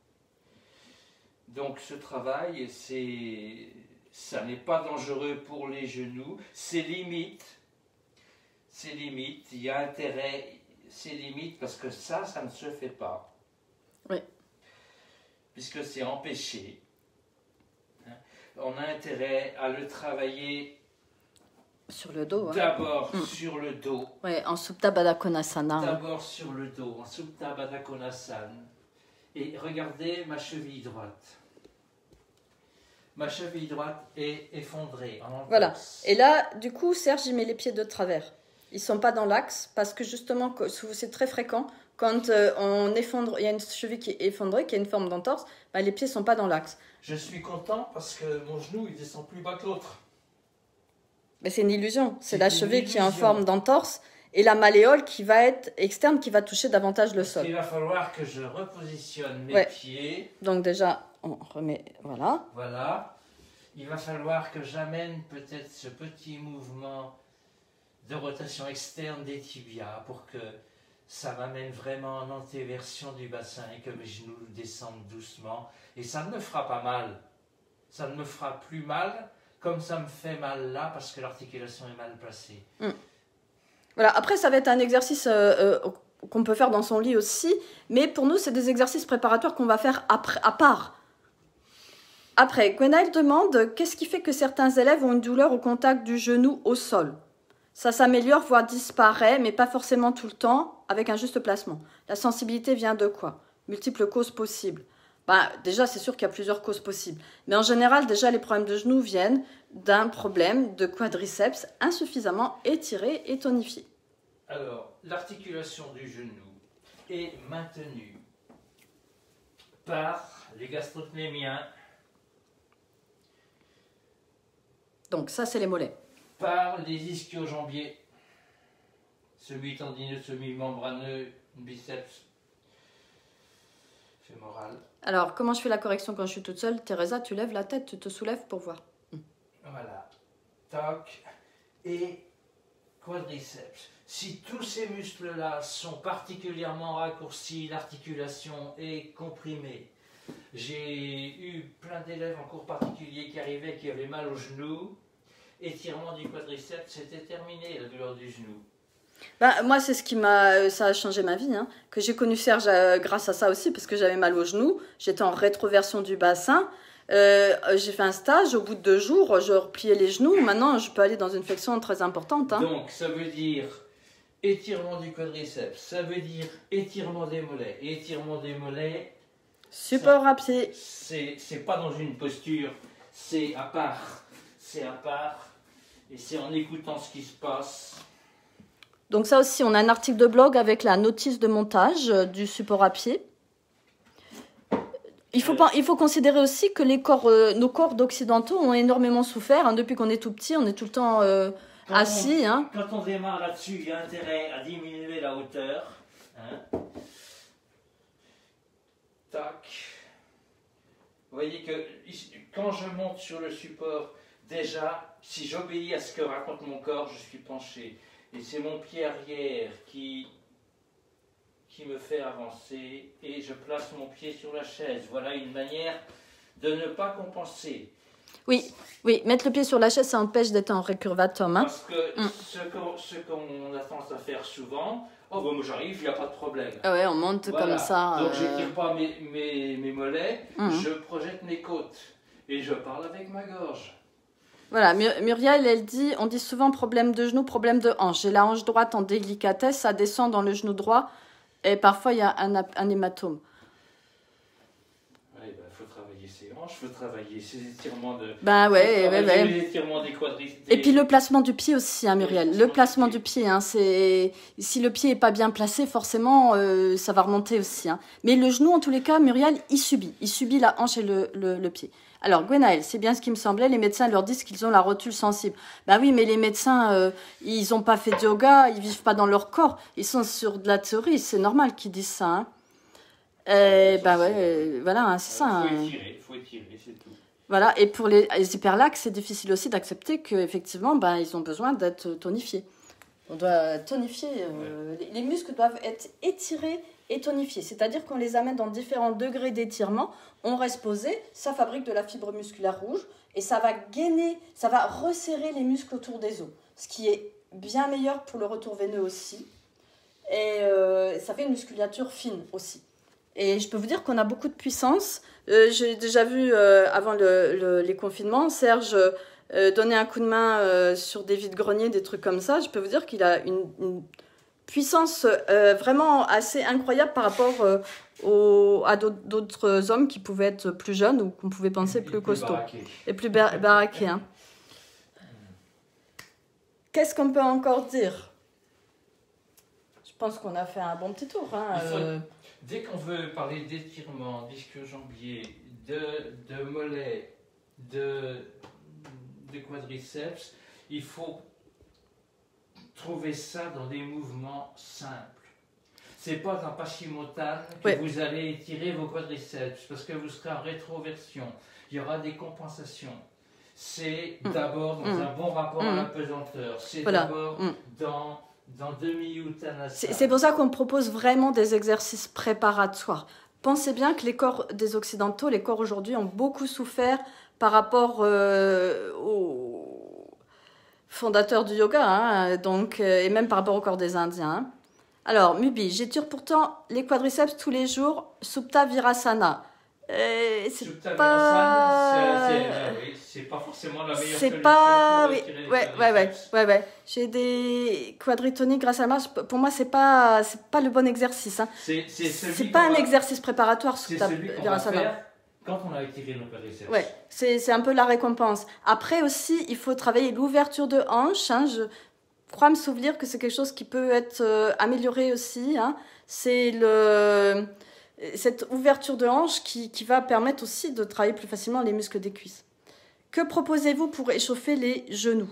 Donc ce travail, c'est... ça n'est pas dangereux pour les genoux, c'est limite, c'est limite, il y a intérêt, c'est limite parce que ça, ça ne se fait pas. Oui. Puisque c'est empêché. Hein. On a intérêt à le travailler sur le dos. D'abord hein. sur le dos. Oui, en Supta Baddha Konasana. D'abord sur le dos, en Supta Baddha Konasana. Et regardez ma cheville droite. Ma cheville droite est effondrée. En voilà. Et là, du coup, Serge, il met les pieds de travers. Ils ne sont pas dans l'axe parce que justement, c'est très fréquent. Quand euh, on effondre, il y a une cheville qui est effondrée, qui a une forme d'entorse, bah, les pieds ne sont pas dans l'axe. Je suis content parce que mon genou, il descend plus bas que l'autre. Mais c'est une illusion. C'est la cheville qui est en forme d'entorse et la malléole qui va être externe, qui va toucher davantage le sol. Il va falloir que je repositionne mes ouais. pieds. Donc déjà, on remet, voilà. Voilà. Il va falloir que j'amène peut-être ce petit mouvement de rotation externe des tibias pour que ça m'amène vraiment en antéversion du bassin et que mes genoux descendent doucement. Et ça ne me fera pas mal. Ça ne me fera plus mal comme ça me fait mal là parce que l'articulation est mal placée. Mmh. Voilà. Après, ça va être un exercice euh, euh, qu'on peut faire dans son lit aussi. Mais pour nous, c'est des exercices préparatoires qu'on va faire après, à part. Après, Gwenaëlle demande qu'est-ce qui fait que certains élèves ont une douleur au contact du genou au sol. Ça s'améliore, voire disparaît, mais pas forcément tout le temps, avec un juste placement. La sensibilité vient de quoi? Multiples causes possibles. Ben, déjà, c'est sûr qu'il y a plusieurs causes possibles. Mais en général, déjà, les problèmes de genoux viennent d'un problème de quadriceps insuffisamment étiré et tonifié. Alors, l'articulation du genou est maintenue par les gastrocnémiens. Donc, ça, c'est les mollets. Par les ischio-jambiers, semi-tendineux, semi-membraneux, biceps fémoral. Alors, comment je fais la correction quand je suis toute seule? Teresa, tu lèves la tête, tu te soulèves pour voir. Voilà. Toc. Et quadriceps. Si tous ces muscles-là sont particulièrement raccourcis, l'articulation est comprimée. J'ai eu plein d'élèves en cours particulier qui arrivaient, qui avaient mal au genou. Étirement du quadriceps, c'était terminé, la douleur du genou. Ben, moi, c'est ce qui m'a, ça a changé ma vie, hein, que j'ai connu Serge euh, grâce à ça aussi, parce que j'avais mal au genou, j'étais en rétroversion du bassin, euh, j'ai fait un stage, au bout de deux jours, je repliais les genoux, maintenant je peux aller dans une flexion très importante. Hein. Donc, ça veut dire étirement du quadriceps, ça veut dire étirement des mollets, et étirement des mollets... Support à pied. C'est pas dans une posture, c'est à part, c'est à part, et c'est en écoutant ce qui se passe. Donc ça aussi, on a un article de blog avec la notice de montage du support à pied. Il faut, pas, il faut considérer aussi que les corps, euh, nos corps d'occidentaux ont énormément souffert. Hein, depuis qu'on est tout petit, on est tout le temps euh, assis. On, hein. Quand on démarre là-dessus, il y a intérêt à diminuer la hauteur. Hein. Tac. Vous voyez que quand je monte sur le support, déjà, si j'obéis à ce que raconte mon corps, je suis penché. Et c'est mon pied arrière qui... qui me fait avancer et je place mon pied sur la chaise. Voilà une manière de ne pas compenser. Oui, oui, mettre le pied sur la chaise, ça empêche d'être en récurvatum. Hein. Parce que mm. ce qu'on ce qu'on a tendance à faire souvent, oh ben moi j'arrive, il n'y a pas de problème. Ah ouais, on monte voilà. comme ça. Donc euh... je ne tire pas mes, mes, mes mollets, mm. je projette mes côtes et je parle avec ma gorge. Voilà, Mur- Muriel, elle dit, on dit souvent problème de genou, problème de hanche. J'ai la hanche droite en délicatesse, ça descend dans le genou droit. Et parfois, il y a un, un hématome. Il ben, faut travailler ses hanches, il faut travailler ses étirements de... Ben ouais, ouais, ouais. Les étirements des quadriceps. Et puis le placement du pied aussi, hein, Muriel. Le placement du pied, hein, c'est... si le pied n'est pas bien placé, forcément, euh, ça va remonter aussi. Hein. Mais le genou, en tous les cas, Muriel, il subit. Il subit la hanche et le, le, le pied. Alors, Gwenaël, c'est bien ce qui me semblait, les médecins leur disent qu'ils ont la rotule sensible. Ben oui, mais les médecins, euh, ils n'ont pas fait de yoga, ils vivent pas dans leur corps, ils sont sur de la théorie, c'est normal qu'ils disent ça. Hein. Et ben ouais, euh, voilà, hein, c'est ça. Il faut hein. étirer, il faut étirer, c'est tout. Voilà, et pour les, les hyperlaxes, c'est difficile aussi d'accepter qu'effectivement, ben, ils ont besoin d'être tonifiés. On doit tonifier, euh, ouais. les, les muscles doivent être étirés et tonifiés, c'est-à-dire qu'on les amène dans différents degrés d'étirement, on reste posé, ça fabrique de la fibre musculaire rouge et ça va gainer, ça va resserrer les muscles autour des os, ce qui est bien meilleur pour le retour veineux aussi, et euh, ça fait une musculature fine aussi. Et je peux vous dire qu'on a beaucoup de puissance. Euh, j'ai déjà vu euh, avant le, le, les confinements, Serge euh, donner un coup de main euh, sur des vides-greniers, des trucs comme ça. Je peux vous dire qu'il a une, une puissance euh, vraiment assez incroyable par rapport euh, au, à d'autres hommes qui pouvaient être plus jeunes ou qu'on pouvait penser plus, plus costauds. Baraqués. Et plus bar baraqués. Hein. Qu'est-ce qu'on peut encore dire? Je pense qu'on a fait un bon petit tour. Hein, euh... Dès qu'on veut parler d'étirement, d'ischio-jambier, de, de mollets, de, de quadriceps, il faut trouver ça dans des mouvements simples. C'est pas en Paschimottan que oui. vous allez étirer vos quadriceps, parce que vous serez en rétroversion. Il y aura des compensations. C'est mmh. d'abord dans mmh. un bon rapport mmh. à la pesanteur. C'est voilà. d'abord mmh. dans... dans demi-uttanasana. C'est pour ça qu'on propose vraiment des exercices préparatoires. Pensez bien que les corps des Occidentaux, les corps aujourd'hui, ont beaucoup souffert par rapport euh, aux fondateurs du yoga, hein, donc, euh, et même par rapport au corps des Indiens. Hein. Alors, Mubi, j'étire pourtant les quadriceps tous les jours, Supta Virasana. Euh, c'est pas... c'est pas forcément la meilleure c'est pas oui ouais ouais ouais ouais ouais j'ai des quadritoniques grâce à la marche. Pour moi c'est pas c'est pas le bon exercice hein. c'est c'est pas un va... exercice préparatoire c'est celui qu'on va faire quand on a étiré nos quadriceps. Ouais, c'est c'est un peu la récompense. Après aussi il faut travailler l'ouverture de hanche hein. Je crois me souvenir que c'est quelque chose qui peut être euh, amélioré aussi hein. C'est le cette ouverture de hanche qui, qui va permettre aussi de travailler plus facilement les muscles des cuisses. Que proposez-vous pour échauffer les genoux?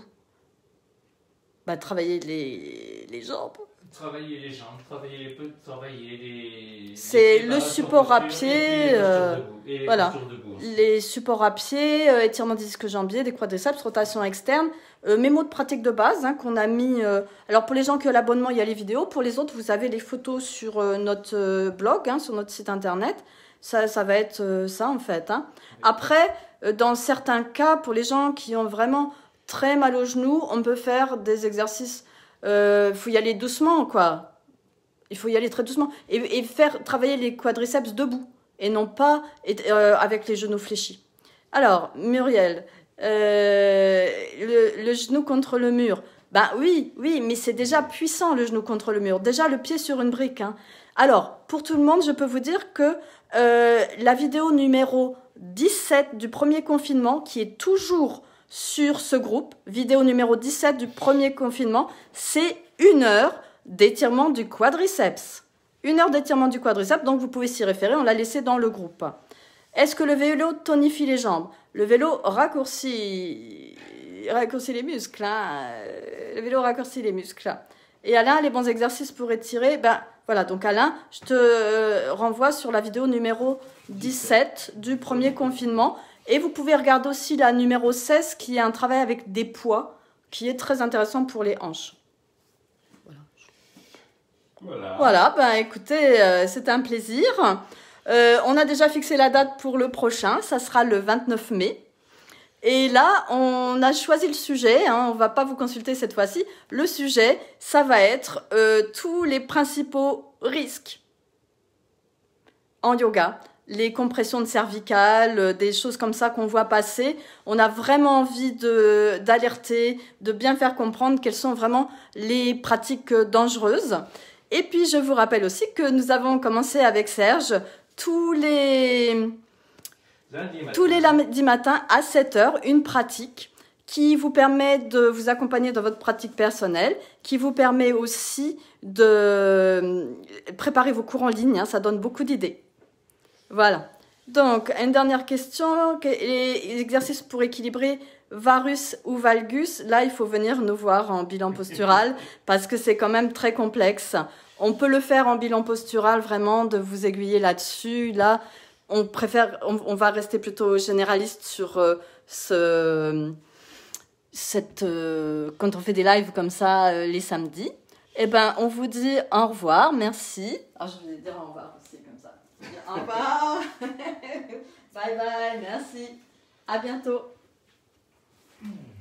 Bah, travailler les, les jambes. Travailler les jambes, travailler les peuples, travailler les... C'est le support à pied, euh, voilà, les supports à pied, euh, étirement des disques jambiers, des quadriceps, rotation externe, euh, mémo de pratique de base hein, qu'on a mis... Euh, alors pour les gens qui ont l'abonnement, il y a les vidéos, pour les autres, vous avez les photos sur euh, notre euh, blog, hein, sur notre site internet, ça, ça va être euh, ça en fait. Hein. Après, euh, dans certains cas, pour les gens qui ont vraiment très mal au genou, on peut faire des exercices... Il euh, faut y aller doucement, quoi. Il faut y aller très doucement. Et, et faire travailler les quadriceps debout, et non pas et, euh, avec les genoux fléchis. Alors, Muriel, euh, le, le genou contre le mur. Ben oui, oui, mais c'est déjà puissant, le genou contre le mur. Déjà, le pied sur une brique. Hein. Alors, pour tout le monde, je peux vous dire que euh, la vidéo numéro dix-sept du premier confinement, qui est toujours... sur ce groupe, vidéo numéro dix-sept du premier confinement, c'est une heure d'étirement du quadriceps. Une heure d'étirement du quadriceps, donc vous pouvez s'y référer, on l'a laissé dans le groupe. Est-ce que le vélo tonifie les jambes? Le vélo raccourcit, raccourcit les muscles. Hein. Le vélo raccourcit les muscles. Et Alain, les bons exercices pour étirer, ben voilà, donc Alain, je te renvoie sur la vidéo numéro dix-sept du premier confinement. Et vous pouvez regarder aussi la numéro seize qui est un travail avec des poids, qui est très intéressant pour les hanches. Voilà. Voilà. Voilà, ben écoutez, euh, c'était un plaisir. Euh, on a déjà fixé la date pour le prochain, ça sera le vingt-neuf mai. Et là, on a choisi le sujet, hein, on ne va pas vous consulter cette fois-ci. Le sujet, ça va être euh, tous les principaux risques en yoga. Les compressions de cervicales, des choses comme ça qu'on voit passer. On a vraiment envie de, d'alerter, de bien faire comprendre quelles sont vraiment les pratiques dangereuses. Et puis, je vous rappelle aussi que nous avons commencé avec Serge tous les... Lundi matin. Tous les lundis matins à sept heures, une pratique qui vous permet de vous accompagner dans votre pratique personnelle, qui vous permet aussi de préparer vos cours en ligne, hein, ça donne beaucoup d'idées. Voilà. Donc, une dernière question, les exercices pour équilibrer varus ou valgus, là, il faut venir nous voir en bilan postural parce que c'est quand même très complexe. On peut le faire en bilan postural, vraiment, de vous aiguiller là-dessus, là. On préfère, on, on va rester plutôt généraliste sur euh, ce, cette, euh, quand on fait des lives comme ça euh, les samedis. Eh ben, on vous dit au revoir, merci. Alors, je vais dire au revoir aussi comme ça. Je vais dire au revoir. Bye bye, merci. À bientôt. Hmm.